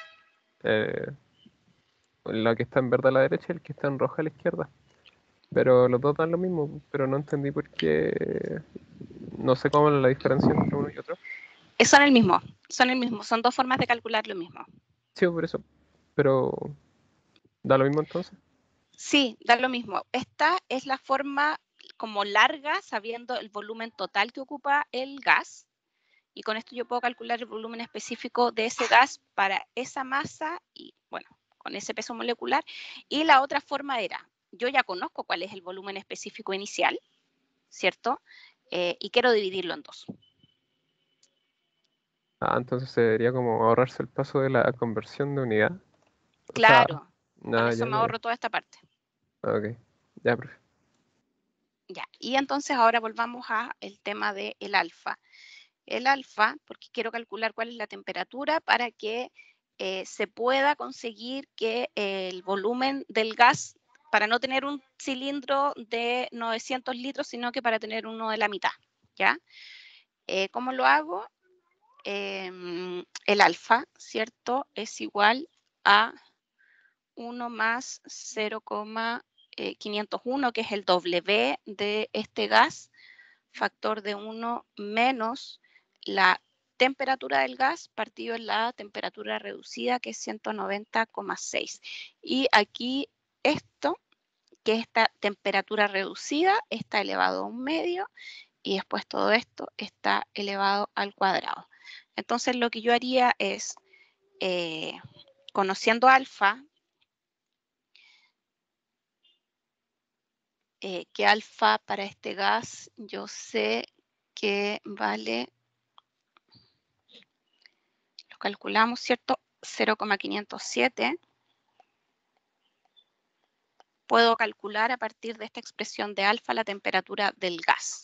La que está en verde a la derecha y el que está en roja a la izquierda. Pero los dos dan lo mismo, pero no entendí por qué. No sé cómo es la diferencia entre uno y otro. Son el mismo, son dos formas de calcular lo mismo. Sí, por eso. Pero, ¿da lo mismo entonces? Sí, da lo mismo. Esta es la forma como larga, sabiendo el volumen total que ocupa el gas. Y con esto yo puedo calcular el volumen específico de ese gas para esa masa y, bueno, con ese peso molecular. Y la otra forma era, yo ya conozco cuál es el volumen específico inicial, ¿cierto? Y quiero dividirlo en 2. Ah, entonces se debería como ahorrarse el paso de la conversión de unidad. O sea, Claro, con nada, eso ya me no. ahorro toda esta parte. Ok, ya, profe. Ya, y entonces ahora volvamos al tema del alfa. El alfa, porque quiero calcular cuál es la temperatura para que se pueda conseguir que el volumen del gas, para no tener un cilindro de 900 litros, sino que para tener uno de la mitad, ¿ya? ¿Cómo lo hago? El alfa, ¿cierto? Es igual a 1 más 0,501, que es el W de este gas, factor de 1 menos la temperatura del gas partido en la temperatura reducida, que es 190,6. Y aquí esto, que esta temperatura reducida está elevado a 1 medio, y después todo esto está elevado al cuadrado. Entonces lo que yo haría es, conociendo alfa, que alfa para este gas yo sé que vale, lo calculamos, ¿cierto? 0,507. Puedo calcular a partir de esta expresión de alfa la temperatura del gas.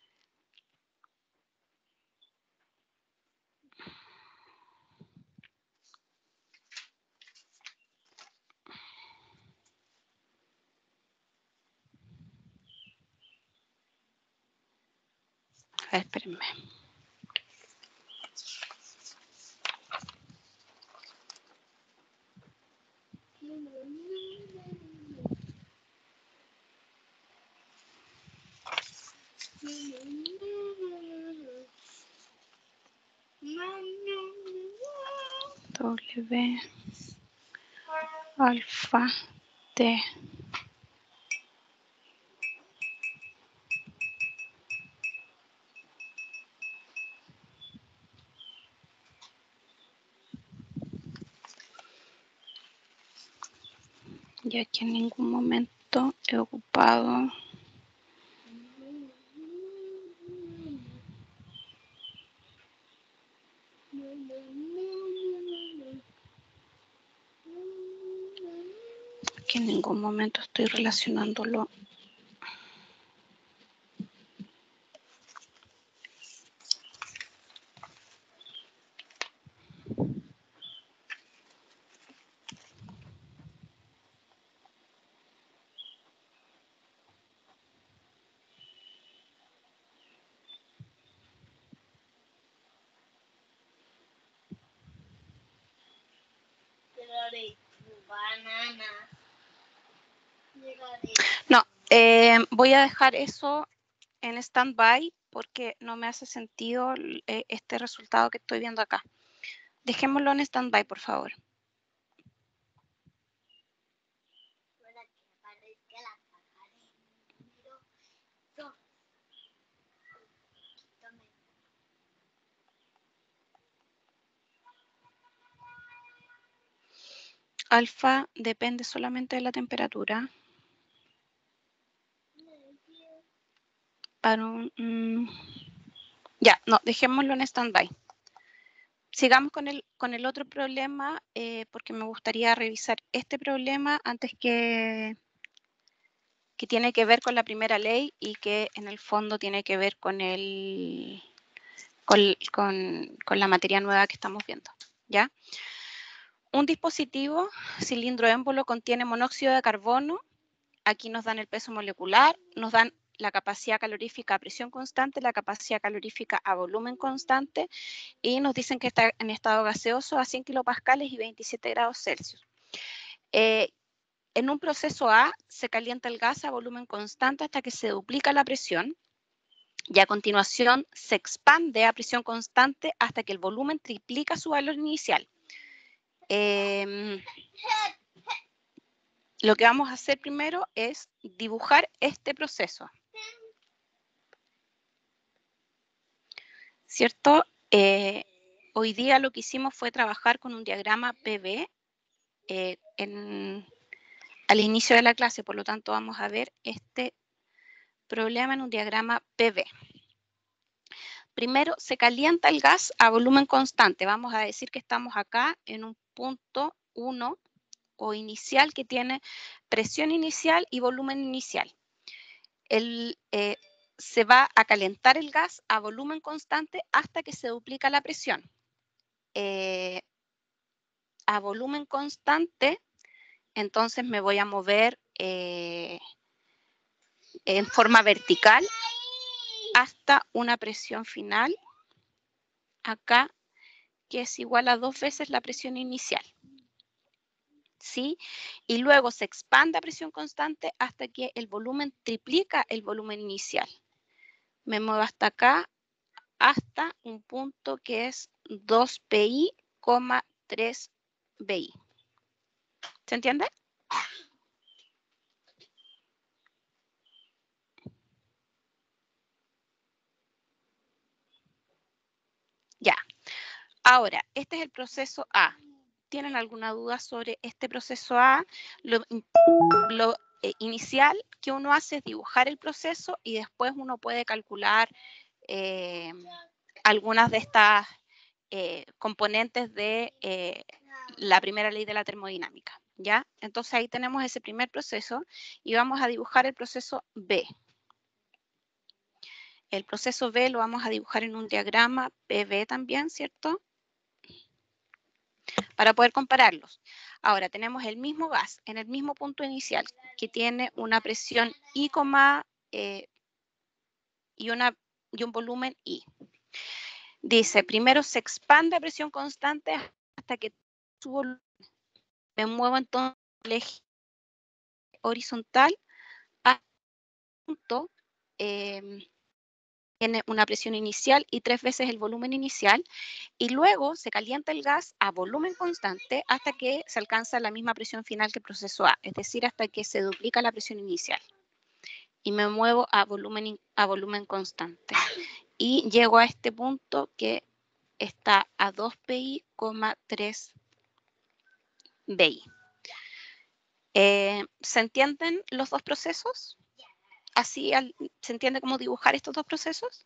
A ver, espérenme. W alfa T. Y aquí en ningún momento he ocupado estoy relacionándolo. No, voy a dejar eso en stand-by porque no me hace sentido este resultado que estoy viendo acá. Dejémoslo en stand-by, por favor. Alfa depende solamente de la temperatura. Ya, no, dejémoslo en stand-by. Sigamos con el otro problema, porque me gustaría revisar este problema antes que tiene que ver con la primera ley y que en el fondo tiene que ver con la materia nueva que estamos viendo, ¿ya? Un dispositivo cilindro émbolo contiene monóxido de carbono. Aquí nos dan el peso molecular, nos dan la capacidad calorífica a presión constante, la capacidad calorífica a volumen constante, y nos dicen que está en estado gaseoso a 100 kilopascales y 27 grados Celsius. En un proceso A se calienta el gas a volumen constante hasta que se duplica la presión, y a continuación se expande a presión constante hasta que el volumen triplica su valor inicial. Lo que vamos a hacer primero es dibujar este proceso. ¿Cierto? Hoy día lo que hicimos fue trabajar con un diagrama PV al inicio de la clase, por lo tanto vamos a ver este problema en un diagrama PV. Primero, se calienta el gas a volumen constante. Vamos a decir que estamos acá en un punto 1 o inicial que tiene presión inicial y volumen inicial. Se va a calentar el gas a volumen constante hasta que se duplica la presión. A volumen constante, entonces me voy a mover en forma vertical hasta una presión final, acá, que es igual a 2 veces la presión inicial. ¿Sí? Y luego se expande a presión constante hasta que el volumen triplica el volumen inicial. me muevo hasta acá, hasta un punto que es 2pi, 3bi. ¿Se entiende? Ya. Ahora, este es el proceso A. ¿Tienen alguna duda sobre este proceso A? Lo inicial que uno hace es dibujar el proceso y después uno puede calcular algunas de estas componentes de la primera ley de la termodinámica, ¿ya? Entonces ahí tenemos ese primer proceso y vamos a dibujar el proceso B. El proceso B lo vamos a dibujar en un diagrama PV también, ¿cierto? Para poder compararlos. Ahora tenemos el mismo gas en el mismo punto inicial que tiene una presión I, y un volumen I. Dice, primero se expande a presión constante hasta que su volumen. Me muevo entonces el eje horizontal a punto, tiene una presión inicial y 3 veces el volumen inicial, y luego se calienta el gas a volumen constante hasta que se alcanza la misma presión final que el proceso A, es decir, hasta que se duplica la presión inicial. Y me muevo a volumen constante. Y llego a este punto que está a 2pi, 3bi. ¿Se entienden los dos procesos? ¿Así se entiende cómo dibujar estos dos procesos?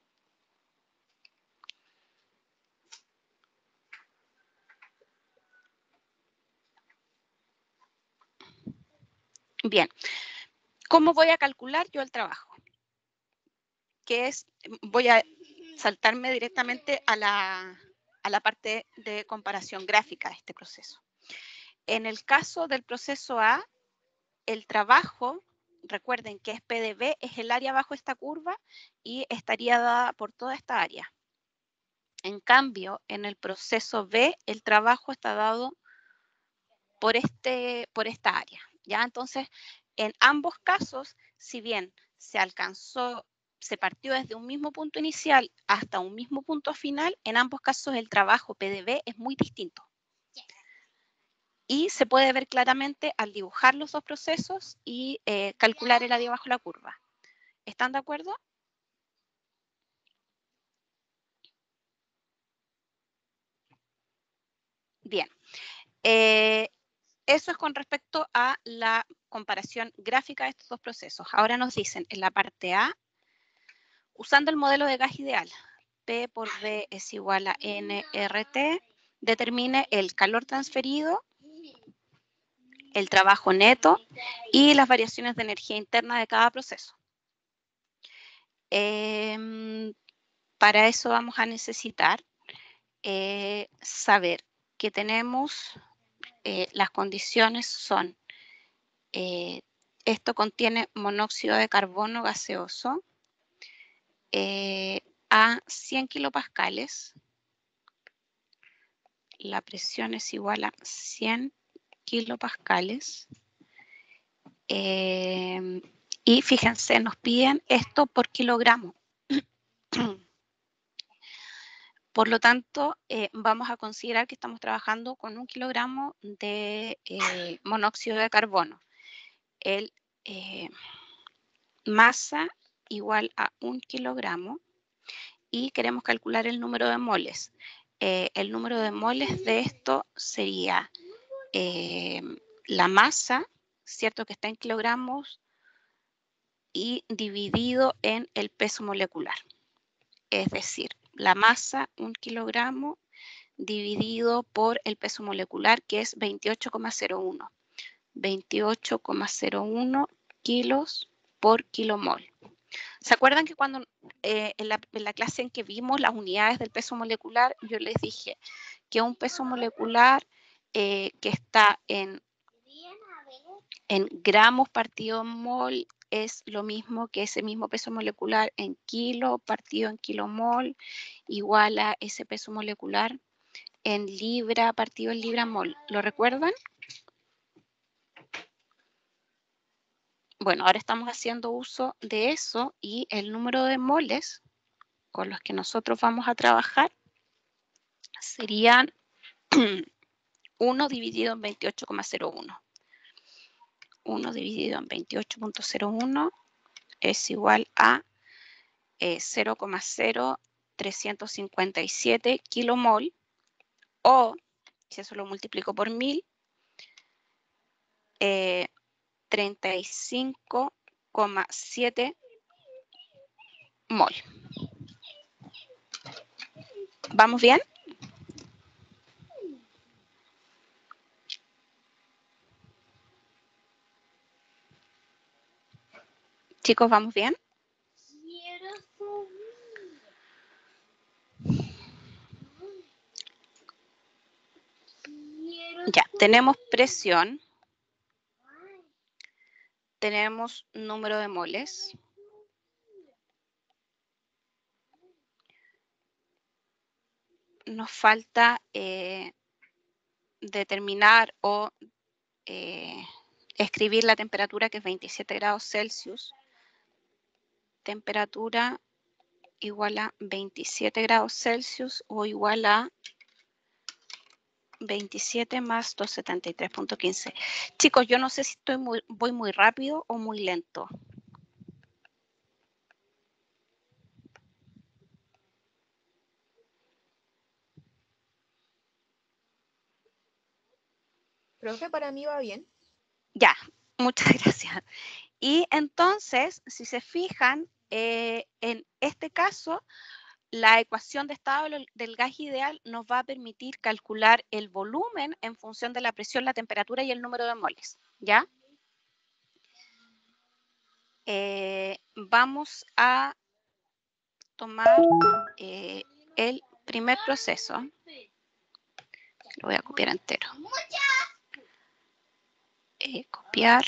Bien. ¿Cómo voy a calcular yo el trabajo? Que es, voy a saltarme directamente a la parte de comparación gráfica de este proceso. En el caso del proceso A, el trabajo, recuerden que es P de B, es el área bajo esta curva y estaría dada por toda esta área. En cambio, en el proceso B, el trabajo está dado por esta área, ¿ya? Entonces, en ambos casos, si bien se partió desde un mismo punto inicial hasta un mismo punto final, en ambos casos el trabajo P de B es muy distinto. Y se puede ver claramente al dibujar los dos procesos y calcular el área bajo la curva. ¿Están de acuerdo? Bien. Eso es con respecto a la comparación gráfica de estos dos procesos. Ahora nos dicen en la parte A, usando el modelo de gas ideal, P por V es igual a nRT, determine el calor transferido, el trabajo neto y las variaciones de energía interna de cada proceso. Para eso vamos a necesitar saber que tenemos, las condiciones son, esto contiene monóxido de carbono gaseoso a 100 kilopascales. La presión es igual a 100 kilopascales. Y fíjense, nos piden esto por kilogramo. Por lo tanto, vamos a considerar que estamos trabajando con 1 kilogramo de monóxido de carbono. El masa igual a 1 kilogramo y queremos calcular el número de moles. El número de moles de esto sería la masa, ¿cierto? Que está en kilogramos y dividido en el peso molecular. Es decir, la masa, 1 kilogramo, dividido por el peso molecular, que es 28,01. 28,01 kilos por kilomol. ¿Se acuerdan que cuando en la clase en que vimos las unidades del peso molecular, yo les dije que un peso molecular que está en gramos partido en mol es lo mismo que ese mismo peso molecular en kilo partido en kilomol, igual a ese peso molecular en libra partido en libra mol? ¿Lo recuerdan? Bueno, ahora estamos haciendo uso de eso y el número de moles con los que nosotros vamos a trabajar serían 1 dividido en 28,01. 1 dividido en 28,01 es igual a 0,0357 kilomol, o si eso lo multiplico por 1000, 35,7 mol. ¿Vamos bien? Chicos, ¿vamos bien? Quiero subir. Quiero Ya, tenemos presión, tenemos número de moles, nos falta determinar o escribir la temperatura, que es 27 grados Celsius. Temperatura igual a 27 grados Celsius o igual a 27 más 273,15. Chicos, yo no sé si voy muy rápido o muy lento. Profe, para mí va bien. Ya, muchas gracias. Y entonces, si se fijan, en este caso, la ecuación de estado del gas ideal nos va a permitir calcular el volumen en función de la presión, la temperatura y el número de moles, ¿ya? Vamos a tomar el primer proceso. Lo voy a copiar entero. Copiar.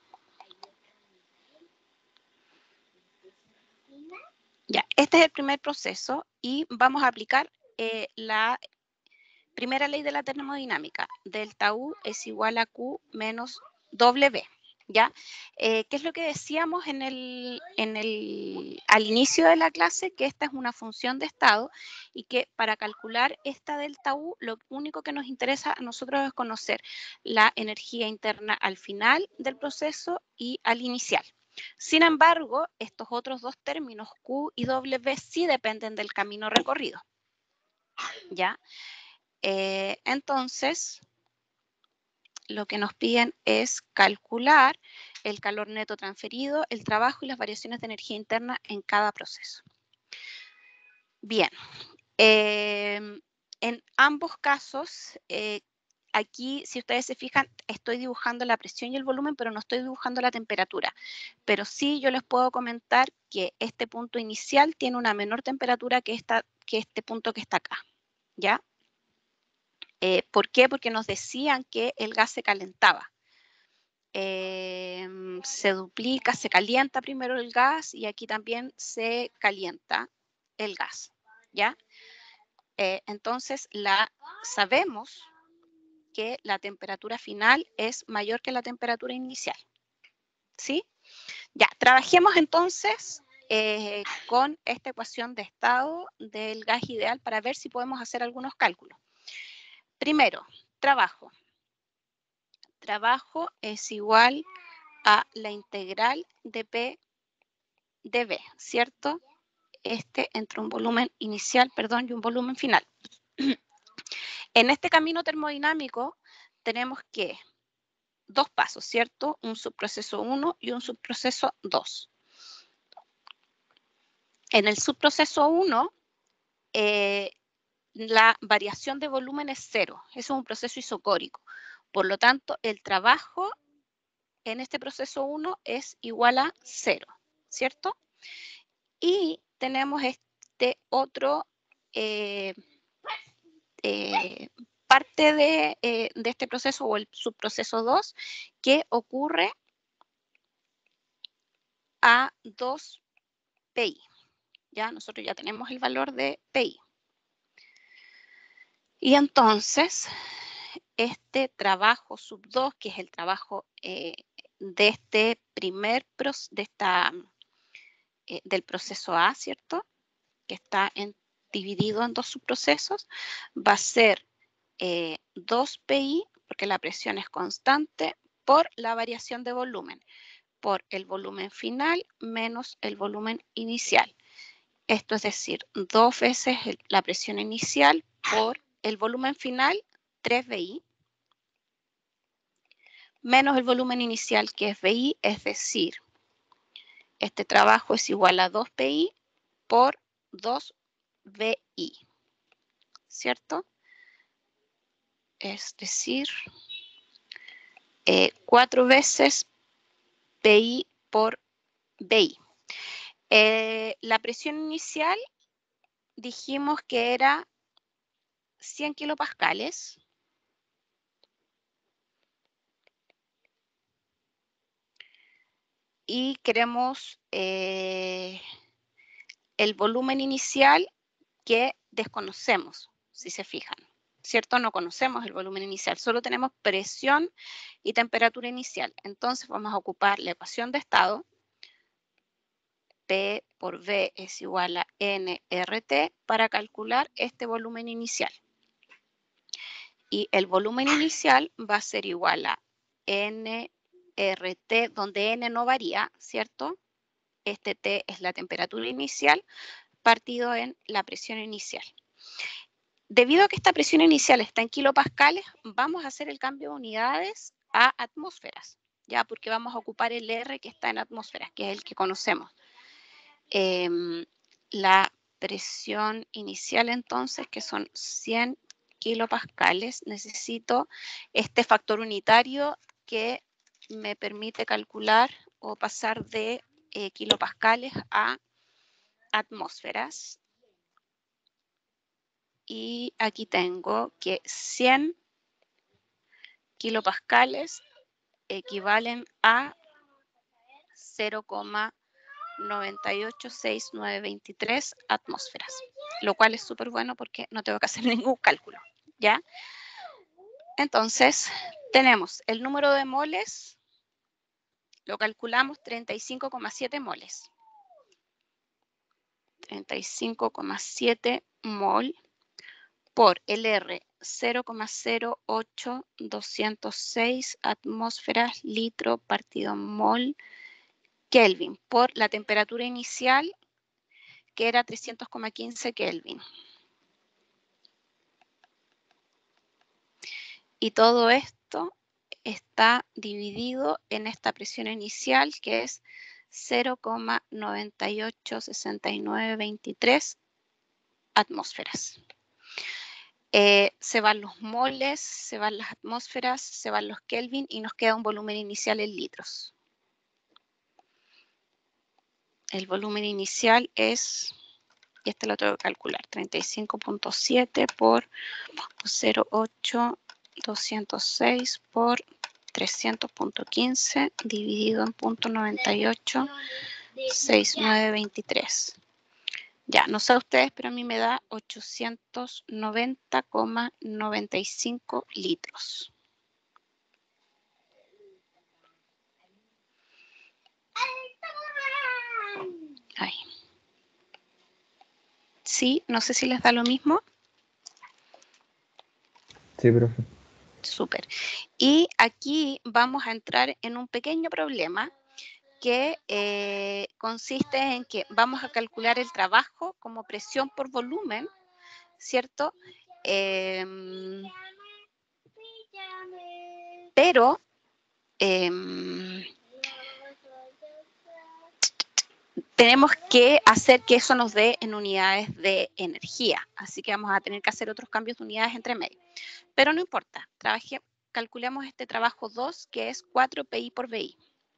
Ya, este es el primer proceso y vamos a aplicar la primera ley de la termodinámica. Delta U es igual a Q menos W. ¿Ya? ¿Qué es lo que decíamos al inicio de la clase? Que esta es una función de estado y que para calcular esta delta U, lo único que nos interesa a nosotros es conocer la energía interna al final del proceso y al inicial. Sin embargo, estos otros dos términos, Q y W, sí dependen del camino recorrido. ¿Ya? Entonces, lo que nos piden es calcular el calor neto transferido, el trabajo y las variaciones de energía interna en cada proceso. Bien, en ambos casos, aquí, si ustedes se fijan, estoy dibujando la presión y el volumen, pero no estoy dibujando la temperatura. Pero sí yo les puedo comentar que este punto inicial tiene una menor temperatura que este punto que está acá, ¿ya? ¿Por qué? Porque nos decían que el gas se calentaba. Se duplica, se calienta primero el gas y aquí también se calienta el gas, ¿ya? Entonces, sabemos que la temperatura final es mayor que la temperatura inicial, ¿sí? Ya, trabajemos entonces con esta ecuación de estado del gas ideal para ver si podemos hacer algunos cálculos. Primero, trabajo. Trabajo es igual a la integral de P de B, ¿cierto? Entre un volumen inicial, y un volumen final. En este camino termodinámico tenemos que dos pasos, ¿cierto? Un subproceso 1 y un subproceso 2. En el subproceso 1, la variación de volumen es 0. Eso es un proceso isocórico. Por lo tanto, el trabajo en este proceso 1 es igual a 0, ¿cierto? Y tenemos este otro parte de este proceso o el subproceso 2 que ocurre a 2 PI. Ya nosotros ya tenemos el valor de PI. Y entonces, este trabajo sub 2, que es el trabajo de este del proceso A, ¿cierto? Que está dividido en dos subprocesos, va a ser 2 PI, porque la presión es constante, por la variación de volumen, por el volumen final menos el volumen inicial. Esto es decir, 2 veces la presión inicial por el volumen final, 3 BI, menos el volumen inicial, que es BI, es decir, este trabajo es igual a 2 PI por 2 BI, ¿cierto? Es decir, 4 veces PI por BI. La presión inicial dijimos que era 100 kilopascales. Y queremos el volumen inicial que desconocemos, si se fijan, ¿cierto? No conocemos el volumen inicial, solo tenemos presión y temperatura inicial. Entonces vamos a ocupar la ecuación de estado. P por V es igual a nRT para calcular este volumen inicial. Y el volumen inicial va a ser igual a nRT, donde n no varía, ¿cierto? Este T es la temperatura inicial partido en la presión inicial. Debido a que esta presión inicial está en kilopascales, vamos a hacer el cambio de unidades a atmósferas, ya, porque vamos a ocupar el R que está en atmósferas, que es el que conocemos. La presión inicial entonces, que son 100 kilopascales, necesito este factor unitario que me permite calcular o pasar de kilopascales a atmósferas. Y aquí tengo que 100 kilopascales equivalen a 0,986923 atmósferas, lo cual es súper bueno porque no tengo que hacer ningún cálculo, ¿ya? Entonces, tenemos el número de moles, lo calculamos 35,7 moles. 35,7 mol por el R 0,08206 atmósferas litro partido mol Kelvin por la temperatura inicial que era 300,15 Kelvin. Y todo esto está dividido en esta presión inicial que es 0,986923 atmósferas. Se van los moles, se van las atmósferas, se van los Kelvin y nos queda un volumen inicial en litros. El volumen inicial es, y este lo tengo que calcular, 35,7 por 0,8206 por 300,15 dividido en 0,986923. Ya, no sé a ustedes, pero a mí me da 890,95 litros. Ahí. Sí, no sé si les da lo mismo. Sí, profe. Súper. Y aquí vamos a entrar en un pequeño problema que consiste en que vamos a calcular el trabajo como presión por volumen, ¿cierto? Pero tenemos que hacer que eso nos dé en unidades de energía, así que vamos a tener que hacer otros cambios de unidades entre medio. Pero no importa, calculemos este trabajo 2, que es 4 PI por BI.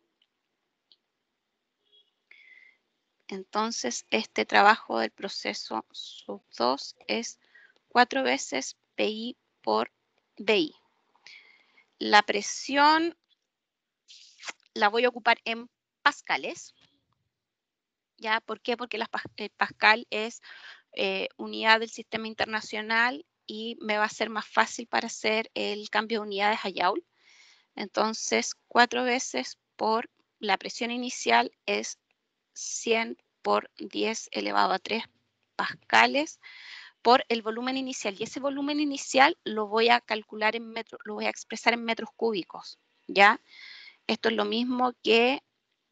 Entonces, este trabajo del proceso sub 2 es 4 veces PI por BI. La presión la voy a ocupar en pascales. ¿Ya? ¿Por qué? Porque el pascal es unidad del sistema internacional y me va a ser más fácil para hacer el cambio de unidades a Joule. Entonces, 4 veces por la presión inicial es 100 por 10 elevado a 3 pascales por el volumen inicial. Y ese volumen inicial lo voy a calcular en metros, lo voy a expresar en metros cúbicos, ¿ya? Esto es lo mismo que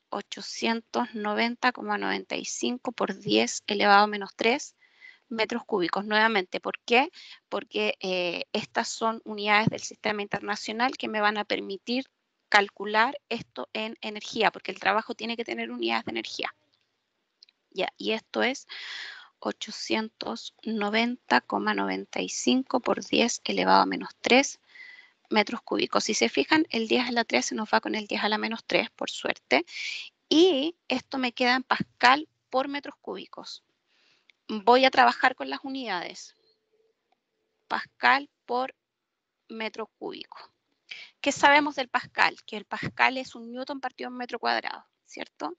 890,95 por 10 elevado a menos 3 metros cúbicos. Nuevamente, ¿por qué? Porque estas son unidades del sistema internacional que me van a permitir calcular esto en energía, porque el trabajo tiene que tener unidades de energía. Ya, y esto es 890,95 por 10 elevado a menos 3 metros cúbicos. Si se fijan, el 10 a la 3 se nos va con el 10 a la menos 3, por suerte. Y esto me queda en pascal por metros cúbicos. Voy a trabajar con las unidades. Pascal por metro cúbico. ¿Qué sabemos del pascal? Que el pascal es un newton partido en metro cuadrado, ¿cierto?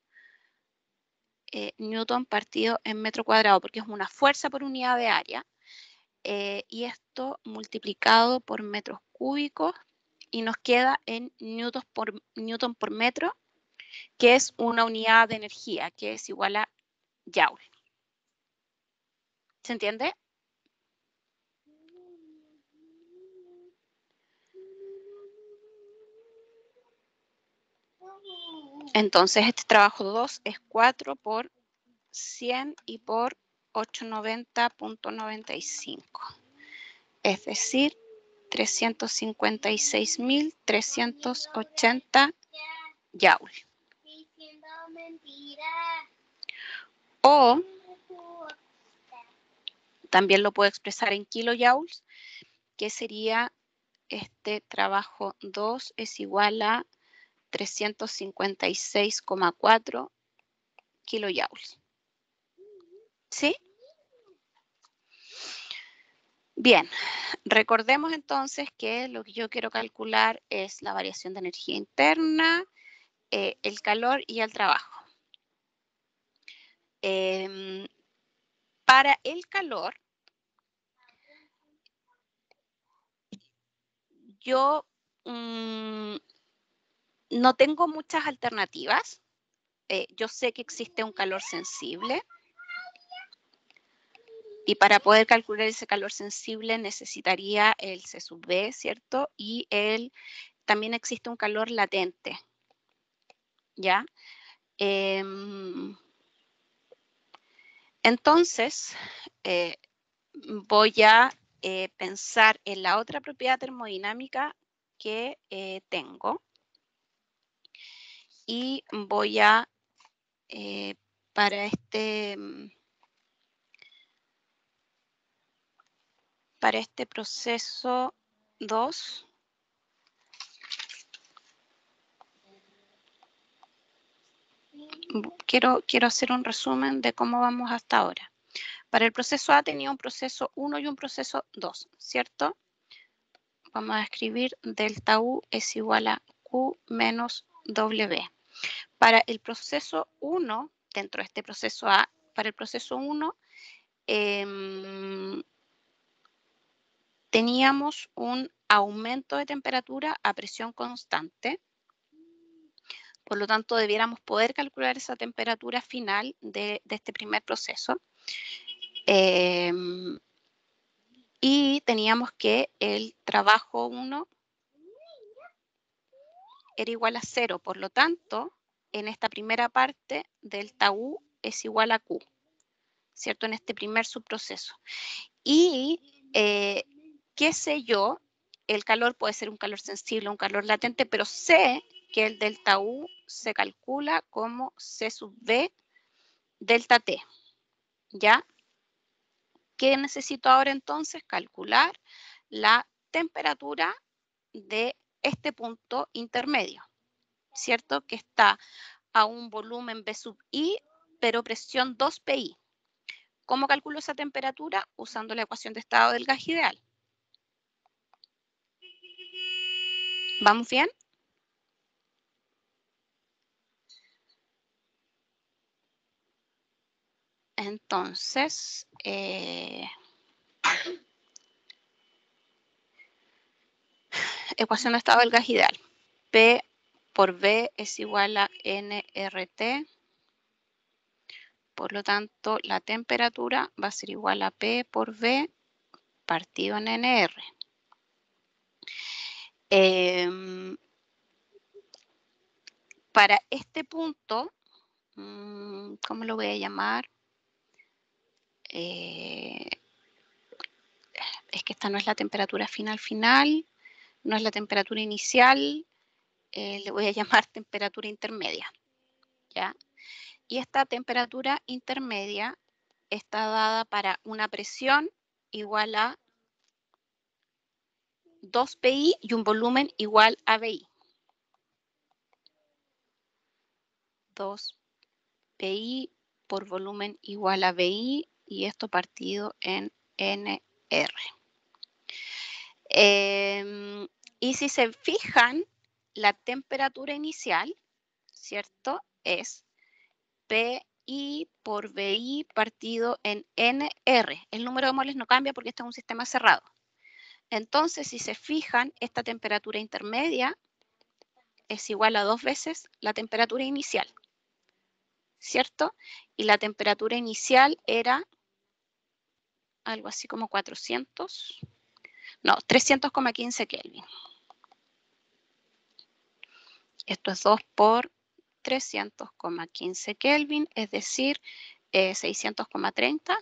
Newton partido en metro cuadrado, porque es una fuerza por unidad de área. Y esto multiplicado por metros cúbicos y nos queda en newton por metro, que es una unidad de energía, que es igual a joule. ¿Se entiende? Entonces, este trabajo 2 es 4 por 100 y por 890,95. Es decir, 356.380 joule. O también lo puedo expresar en kilojoules, que sería este trabajo 2 es igual a 356,4 kilojoules. ¿Sí? Bien, recordemos entonces que lo que yo quiero calcular es la variación de energía interna, el calor y el trabajo. Para el calor, yo no tengo muchas alternativas. Yo sé que existe un calor sensible. Y para poder calcular ese calor sensible necesitaría el C sub B, ¿cierto? Y también existe un calor latente, ¿ya? Entonces, voy a pensar en la otra propiedad termodinámica que tengo y voy a, para este proceso 2, quiero hacer un resumen de cómo vamos hasta ahora. Para el proceso A tenía un proceso 1 y un proceso 2, ¿cierto? Vamos a escribir delta U es igual a Q menos W. Para el proceso 1, dentro de este proceso A, para el proceso 1, teníamos un aumento de temperatura a presión constante. Por lo tanto, debiéramos poder calcular esa temperatura final de este primer proceso. Y teníamos que el trabajo 1 era igual a 0. Por lo tanto, en esta primera parte, delta U es igual a Q, ¿cierto? En este primer subproceso. Y, ¿qué sé yo? El calor puede ser un calor sensible, un calor latente, pero sé que el delta U se calcula como C sub B delta T, ¿ya? ¿Qué necesito ahora entonces? Calcular la temperatura de este punto intermedio, ¿cierto? Que está a un volumen B sub I, pero presión 2 PI. ¿Cómo calculo esa temperatura? Usando la ecuación de estado del gas ideal. ¿Vamos bien? Entonces, ecuación de estado del gas ideal. P por V es igual a nRT. Por lo tanto, la temperatura va a ser igual a P por V partido en NR. Para este punto, ¿cómo lo voy a llamar? Es que esta no es la temperatura final, no es la temperatura inicial, le voy a llamar temperatura intermedia, ¿ya? Y esta temperatura intermedia está dada para una presión igual a 2 PI y un volumen igual a BI. 2 PI por volumen igual a BI y esto partido en NR. Y si se fijan, la temperatura inicial, ¿cierto? Es PI por BI partido en NR. El número de moles no cambia porque este es un sistema cerrado. Entonces, si se fijan, esta temperatura intermedia es igual a 2 veces la temperatura inicial, ¿cierto? Y la temperatura inicial era algo así como 300,15 Kelvin. Esto es 2 por 300,15 Kelvin, es decir, 600,30.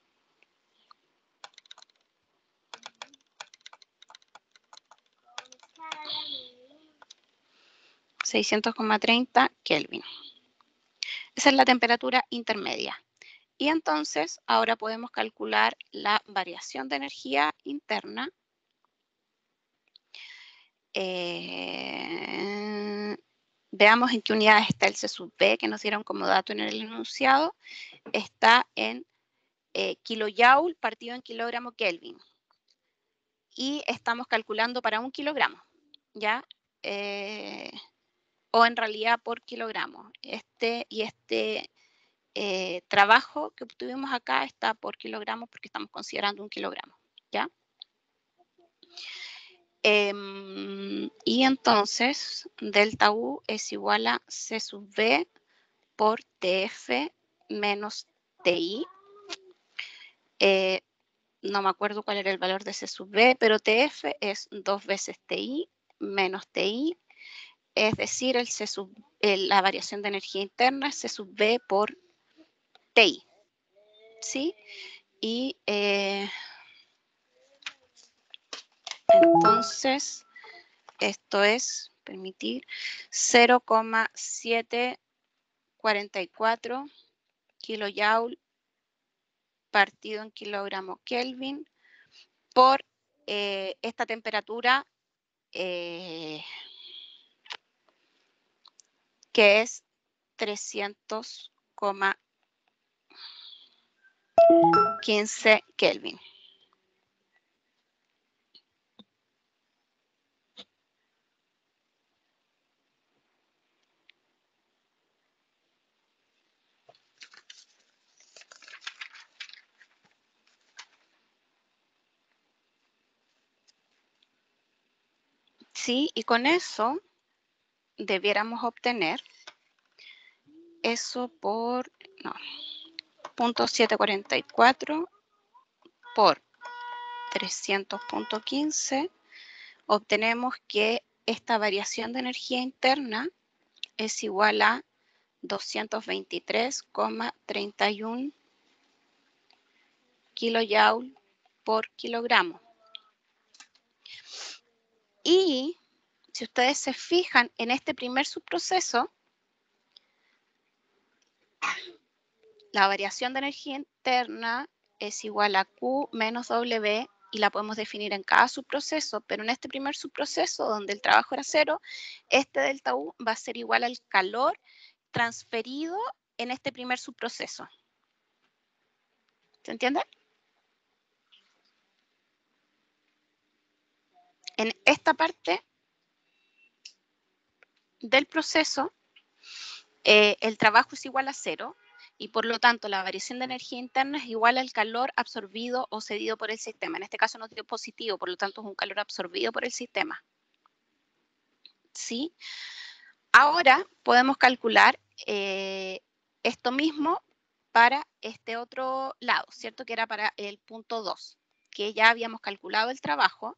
600,30 Kelvin. Esa es la temperatura intermedia. Y entonces, ahora podemos calcular la variación de energía interna. Veamos en qué unidades está el C sub B, que nos dieron como dato en el enunciado. Está en kilojoule partido en kilogramo Kelvin. Y estamos calculando para 1 kilogramo, ¿ya? O en realidad por kilogramo. Este trabajo que obtuvimos acá está por kilogramo porque estamos considerando 1 kilogramo, ¿ya? Y entonces, delta U es igual a C sub B por TF menos TI. No me acuerdo cuál era el valor de C sub B, pero TF es 2 veces TI menos TI. Es decir, la variación de energía interna es C sub B por TI. ¿Sí? Y entonces, esto es, permitir, 0,744 kilojoule partido en kilogramo Kelvin por esta temperatura que es 300,15 Kelvin. Sí, y con eso debiéramos obtener eso por, no, 0.744 por 300.15, obtenemos que esta variación de energía interna es igual a 223,31 kilojoule por kilogramo. Y si ustedes se fijan en este primer subproceso, la variación de energía interna es igual a Q menos W y la podemos definir en cada subproceso, pero en este primer subproceso donde el trabajo era 0, este delta U va a ser igual al calor transferido en este primer subproceso. ¿Se entiende? En esta parte del proceso, el trabajo es igual a 0 y por lo tanto la variación de energía interna es igual al calor absorbido o cedido por el sistema. En este caso nos dio positivo, por lo tanto es un calor absorbido por el sistema. ¿Sí? Ahora podemos calcular esto mismo para este otro lado, ¿cierto? Que era para el punto 2, que ya habíamos calculado el trabajo.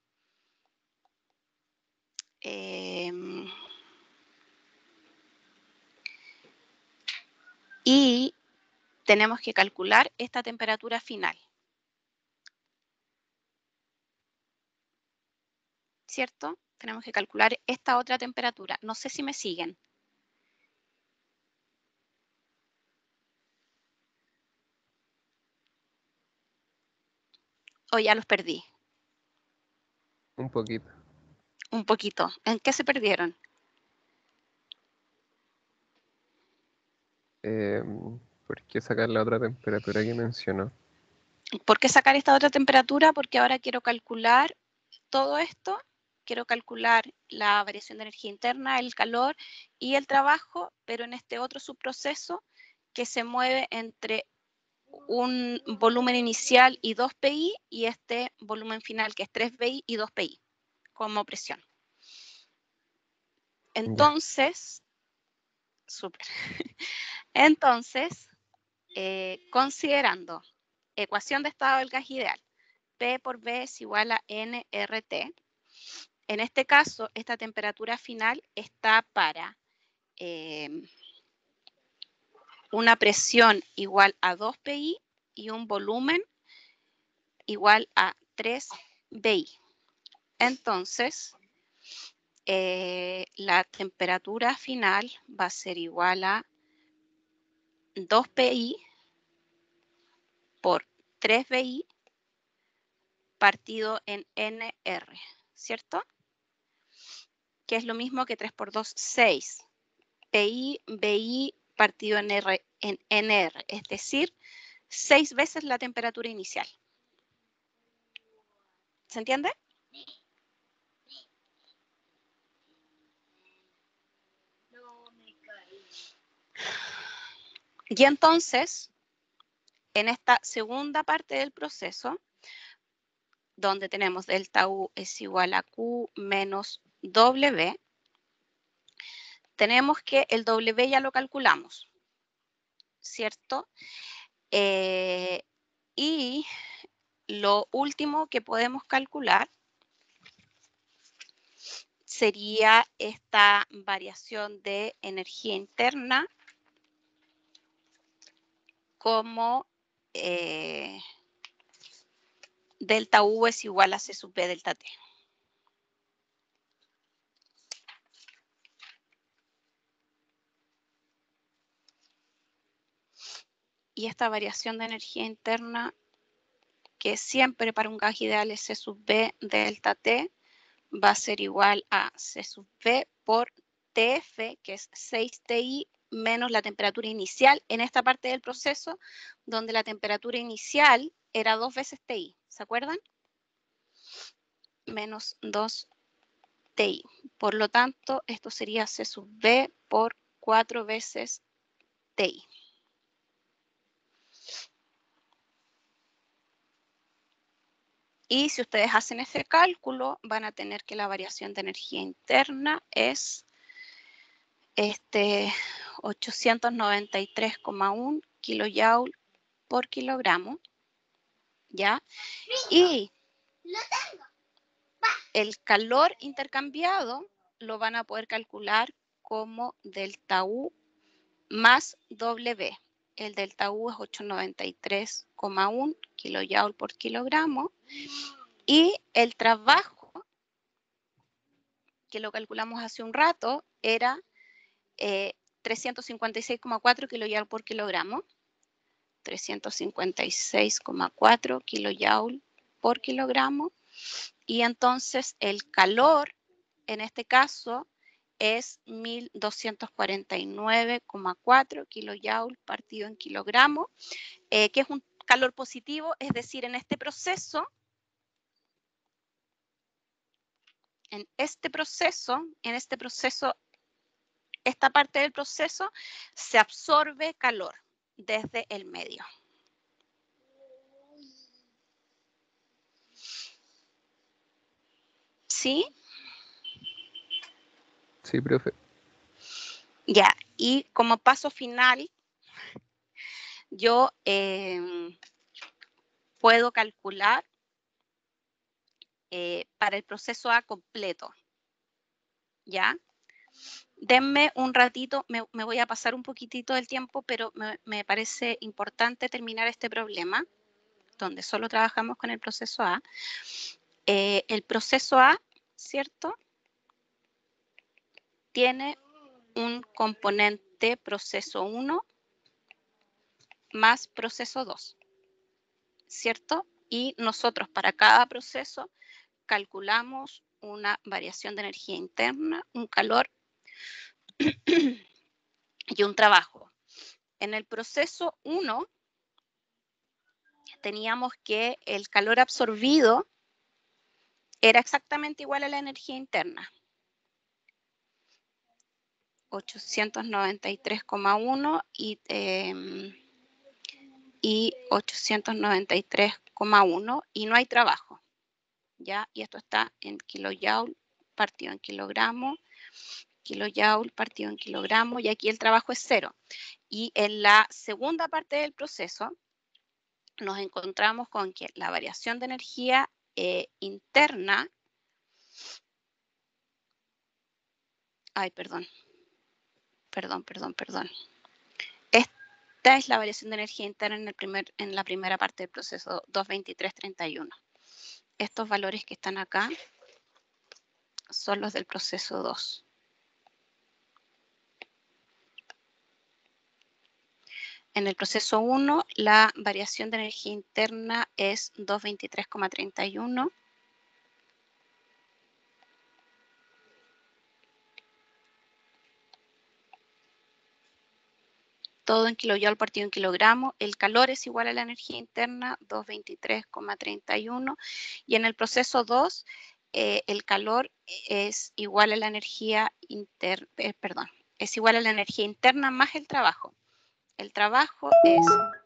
Y tenemos que calcular esta temperatura final. ¿Cierto? Tenemos que calcular esta otra temperatura. No sé si me siguen. O ya los perdí. Un poquito. Un poquito. ¿En qué se perdieron? ¿Por qué sacar la otra temperatura que mencionó? ¿Por qué sacar esta otra temperatura? Porque ahora quiero calcular todo esto. Quiero calcular la variación de energía interna, el calor y el trabajo, pero en este otro subproceso que se mueve entre un volumen inicial y 2 PI y este volumen final que es 3 PI y 2 PI como presión. Entonces, súper. Entonces, considerando ecuación de estado del gas ideal, P por V es igual a nRT. En este caso, esta temperatura final está para una presión igual a 2 PI y un volumen igual a 3 BI. Entonces, la temperatura final va a ser igual a 2 PI por 3 BI partido en NR, ¿cierto? Que es lo mismo que 3 por 2, 6. PI, BI partido en NR, es decir, 6 veces la temperatura inicial. ¿Se entiende? Y entonces, en esta segunda parte del proceso, donde tenemos delta U es igual a Q menos W, tenemos que el W ya lo calculamos, ¿cierto? Y lo último que podemos calcular sería esta variación de energía interna como delta U es igual a C sub B delta T. Y esta variación de energía interna, que siempre para un gas ideal es C sub B delta T, va a ser igual a C sub B por TF, que es 6TI, menos la temperatura inicial en esta parte del proceso, donde la temperatura inicial era 2 veces TI, ¿se acuerdan? Menos 2 TI. Por lo tanto, esto sería C sub B por 4 veces TI. Y si ustedes hacen ese cálculo, van a tener que la variación de energía interna es 893,1 kilojoule por kilogramo, ¿ya? Y el calor intercambiado lo van a poder calcular como delta U más W. El delta U es 893,1 kilojoule por kilogramo. Y el trabajo, que lo calculamos hace un rato, era 356,4 kilojoule por kilogramo. 356,4 kilojoule por kilogramo. Y entonces el calor, en este caso, es 1249,4 kilojoule partido en kilogramo, que es un calor positivo, es decir, en este proceso, esta parte del proceso se absorbe calor desde el medio. ¿Sí? Sí, profe. Ya, y como paso final, yo puedo calcular para el proceso A completo, ¿ya? Denme un ratito, me voy a pasar un poquitito del tiempo, pero me parece importante terminar este problema, donde solo trabajamos con el proceso A. El proceso A, ¿cierto? Tiene un componente proceso 1 más proceso 2, ¿cierto? Y nosotros para cada proceso calculamos una variación de energía interna, un calor y un trabajo. En el proceso 1 teníamos que el calor absorbido era exactamente igual a la energía interna. 893,1 y 893,1 y no hay trabajo, ¿ya? Y esto está en kilojoule partido en kilogramo, kilojoule partido en kilogramo, y aquí el trabajo es 0. Y en la segunda parte del proceso nos encontramos con que la variación de energía interna, perdón. Esta es la variación de energía interna en la primera parte del proceso 223,31. Estos valores que están acá son los del proceso 2. En el proceso 1, la variación de energía interna es 223,31. Todo en kilojoule partido en kilogramo. El calor es igual a la energía interna, 223,31. Y en el proceso 2, el calor es igual a la energía es igual a la energía interna más el trabajo. El trabajo es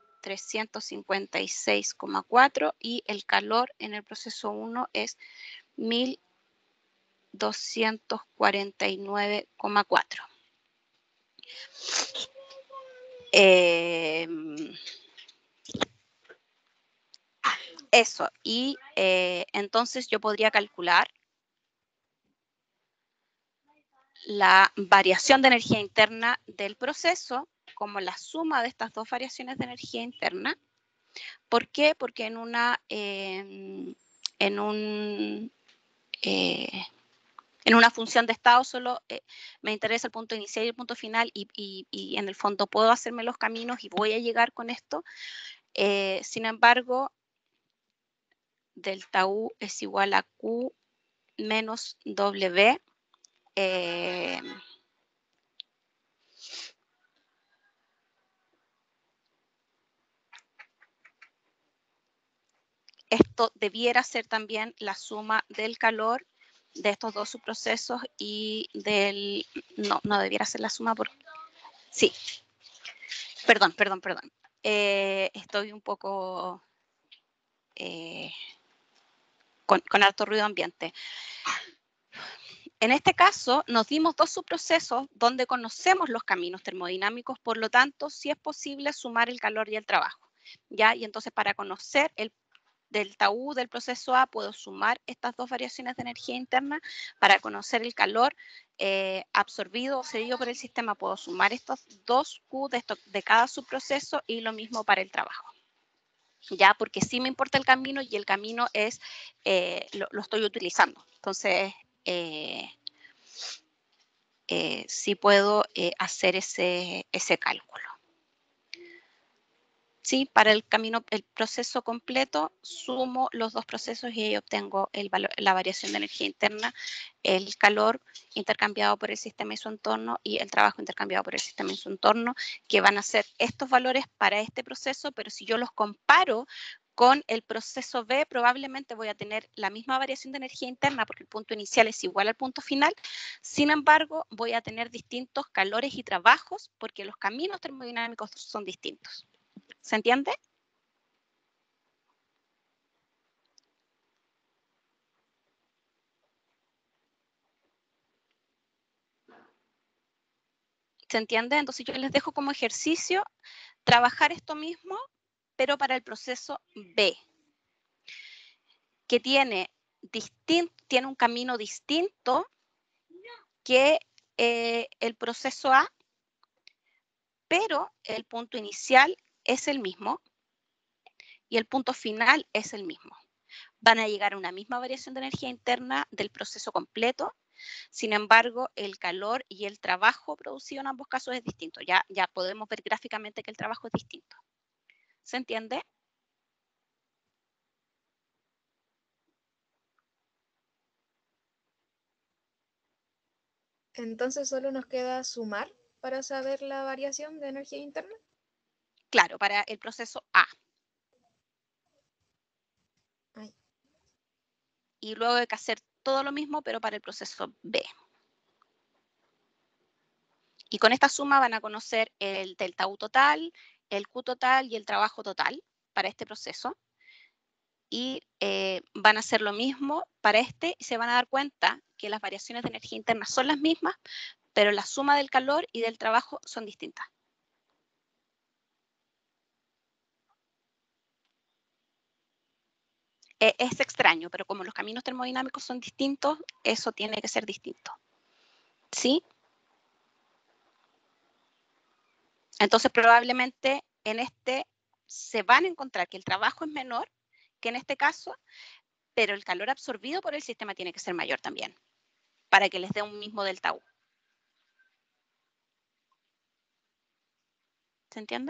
356,4 y el calor en el proceso 1 es 1249,4. Eso, y entonces yo podría calcular la variación de energía interna del proceso como la suma de estas dos variaciones de energía interna. ¿Por qué? Porque en una función de estado solo me interesa el punto inicial y el punto final y en el fondo puedo hacerme los caminos y voy a llegar con esto. Sin embargo, delta U es igual a Q menos W. Esto debiera ser también la suma del calor de estos dos subprocesos y del... No debiera ser la suma porque... Sí. Perdón. Estoy un poco con alto ruido ambiente. En este caso, nos dimos dos subprocesos donde conocemos los caminos termodinámicos, por lo tanto, sí es posible sumar el calor y el trabajo, ¿ya? Y entonces, para conocer el delta U del proceso A, puedo sumar estas dos variaciones de energía interna. Para conocer el calor absorbido o cedido por el sistema, puedo sumar estos dos Q de cada subproceso y lo mismo para el trabajo. Ya, porque sí me importa el camino y el camino es, lo estoy utilizando. Entonces, sí puedo hacer ese cálculo. Sí, para el proceso completo, sumo los dos procesos y ahí obtengo la variación de energía interna, el calor intercambiado por el sistema y su entorno y el trabajo intercambiado por el sistema y su entorno, que van a ser estos valores para este proceso, pero si yo los comparo con el proceso B, probablemente voy a tener la misma variación de energía interna porque el punto inicial es igual al punto final. Sin embargo, voy a tener distintos calores y trabajos porque los caminos termodinámicos son distintos. ¿Se entiende? ¿Se entiende? Entonces yo les dejo como ejercicio trabajar esto mismo, pero para el proceso B, que tiene un camino distinto que el proceso A, pero el punto inicial es el mismo y el punto final es el mismo. Van a llegar a una misma variación de energía interna del proceso completo. Sin embargo, el calor y el trabajo producido en ambos casos es distinto. Ya podemos ver gráficamente que el trabajo es distinto. ¿Se entiende? Entonces solo nos queda sumar para saber la variación de energía interna. Claro, para el proceso A. Ay. Y luego hay que hacer todo lo mismo, pero para el proceso B. Y con esta suma van a conocer el delta U total, el Q total y el trabajo total para este proceso. Y van a hacer lo mismo para este y se van a dar cuenta que las variaciones de energía interna son las mismas, pero la suma del calor y del trabajo son distintas. Es extraño, pero como los caminos termodinámicos son distintos, eso tiene que ser distinto. ¿Sí? Entonces, probablemente en este se van a encontrar que el trabajo es menor que en este caso, pero el calor absorbido por el sistema tiene que ser mayor también, para que les dé un mismo delta U. ¿Se entiende?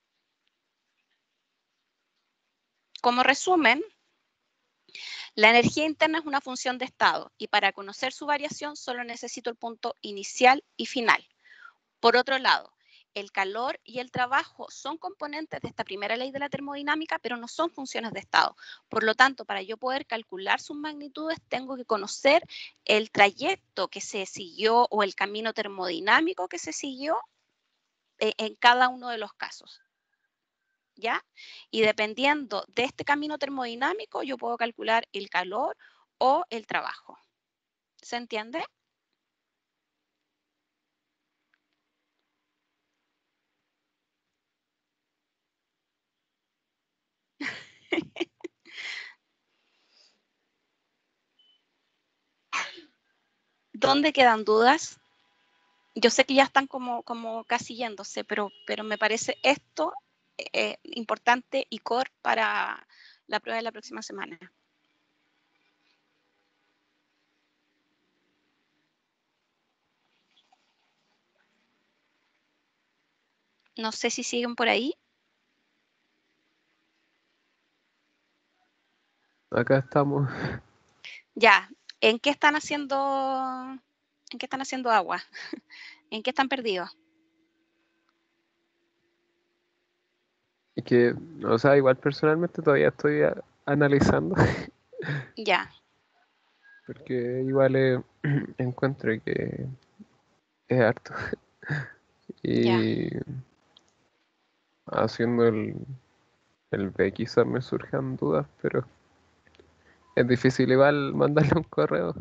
Como resumen, la energía interna es una función de estado y para conocer su variación solo necesito el punto inicial y final. Por otro lado, el calor y el trabajo son componentes de esta primera ley de la termodinámica, pero no son funciones de estado. Por lo tanto, para yo poder calcular sus magnitudes, tengo que conocer el trayecto que se siguió o el camino termodinámico que se siguió en cada uno de los casos. ¿Ya? Y dependiendo de este camino termodinámico, yo puedo calcular el calor o el trabajo. ¿Se entiende? ¿Dónde quedan dudas? Yo sé que ya están como casi yéndose, pero me parece esto importante y core para la prueba de la próxima semana. No sé si siguen por ahí. Acá estamos. Ya, ¿en qué están haciendo agua? ¿En qué están perdidos? Y que, o sea, igual personalmente todavía estoy analizando, Ya, porque igual encuentro que es harto. ya. Y haciendo el B quizás me surjan dudas, pero es difícil igual mandarle un correo.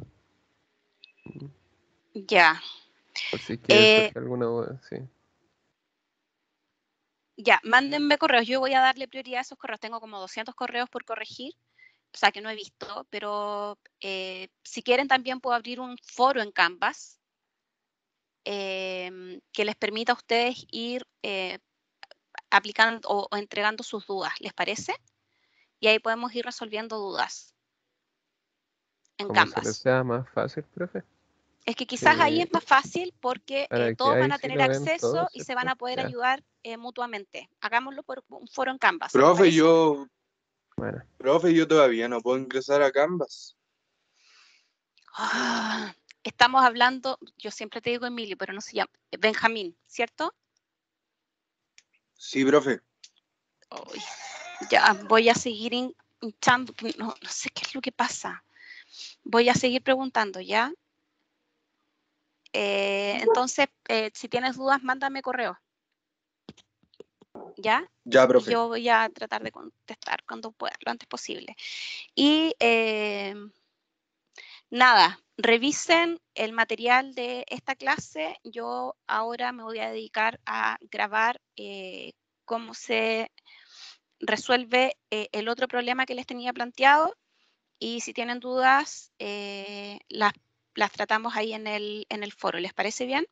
Ya. Por si es que Eh, surge alguna duda, sí. Ya, mándenme correos. Yo voy a darle prioridad a esos correos. Tengo como 200 correos por corregir, o sea que no he visto, pero si quieren también puedo abrir un foro en Canvas que les permita a ustedes ir aplicando o entregando sus dudas, ¿les parece? Y ahí podemos ir resolviendo dudas en Como se les Canvas. sea más fácil, profe. Es que quizás ahí Sí, es más fácil porque para que todos van ahí a sí tener lo ven todo, acceso y se van ¿cierto? a poder Ya, ayudar mutuamente. Hagámoslo por un foro en Canvas, ¿les Profe, parece? bueno. yo todavía no puedo ingresar a Canvas. Ah, estamos hablando, yo siempre te digo Emilio, pero no se llama Benjamín, ¿cierto? Sí, profe. Uy, ya voy a seguir hinchando, no sé qué es lo que pasa. Voy a seguir preguntando, ¿ya? Entonces, si tienes dudas, mándame correo, ¿ya? Ya, Y profe. yo voy a tratar de contestar cuando pueda, lo antes posible. Y nada, revisen el material de esta clase. Yo ahora me voy a dedicar a grabar cómo se resuelve el otro problema que les tenía planteado, y si tienen dudas, las tratamos ahí en el foro. ¿Les parece bien?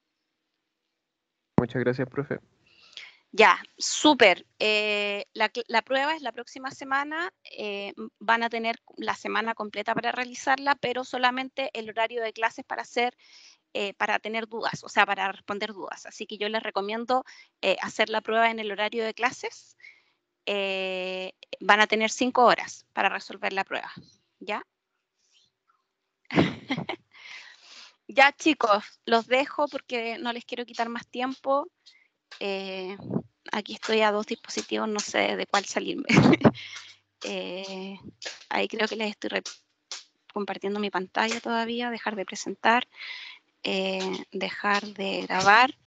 Muchas gracias, profe. Ya, súper. La prueba es la próxima semana. Van a tener la semana completa para realizarla, pero solamente el horario de clases para tener dudas, o sea, para responder dudas. Así que yo les recomiendo hacer la prueba en el horario de clases. Van a tener 5 horas para resolver la prueba, ¿ya? Ya, chicos, los dejo porque no les quiero quitar más tiempo. Aquí estoy a 2 dispositivos, no sé de cuál salirme. Ahí creo que les estoy compartiendo mi pantalla todavía, dejar de presentar, dejar de grabar.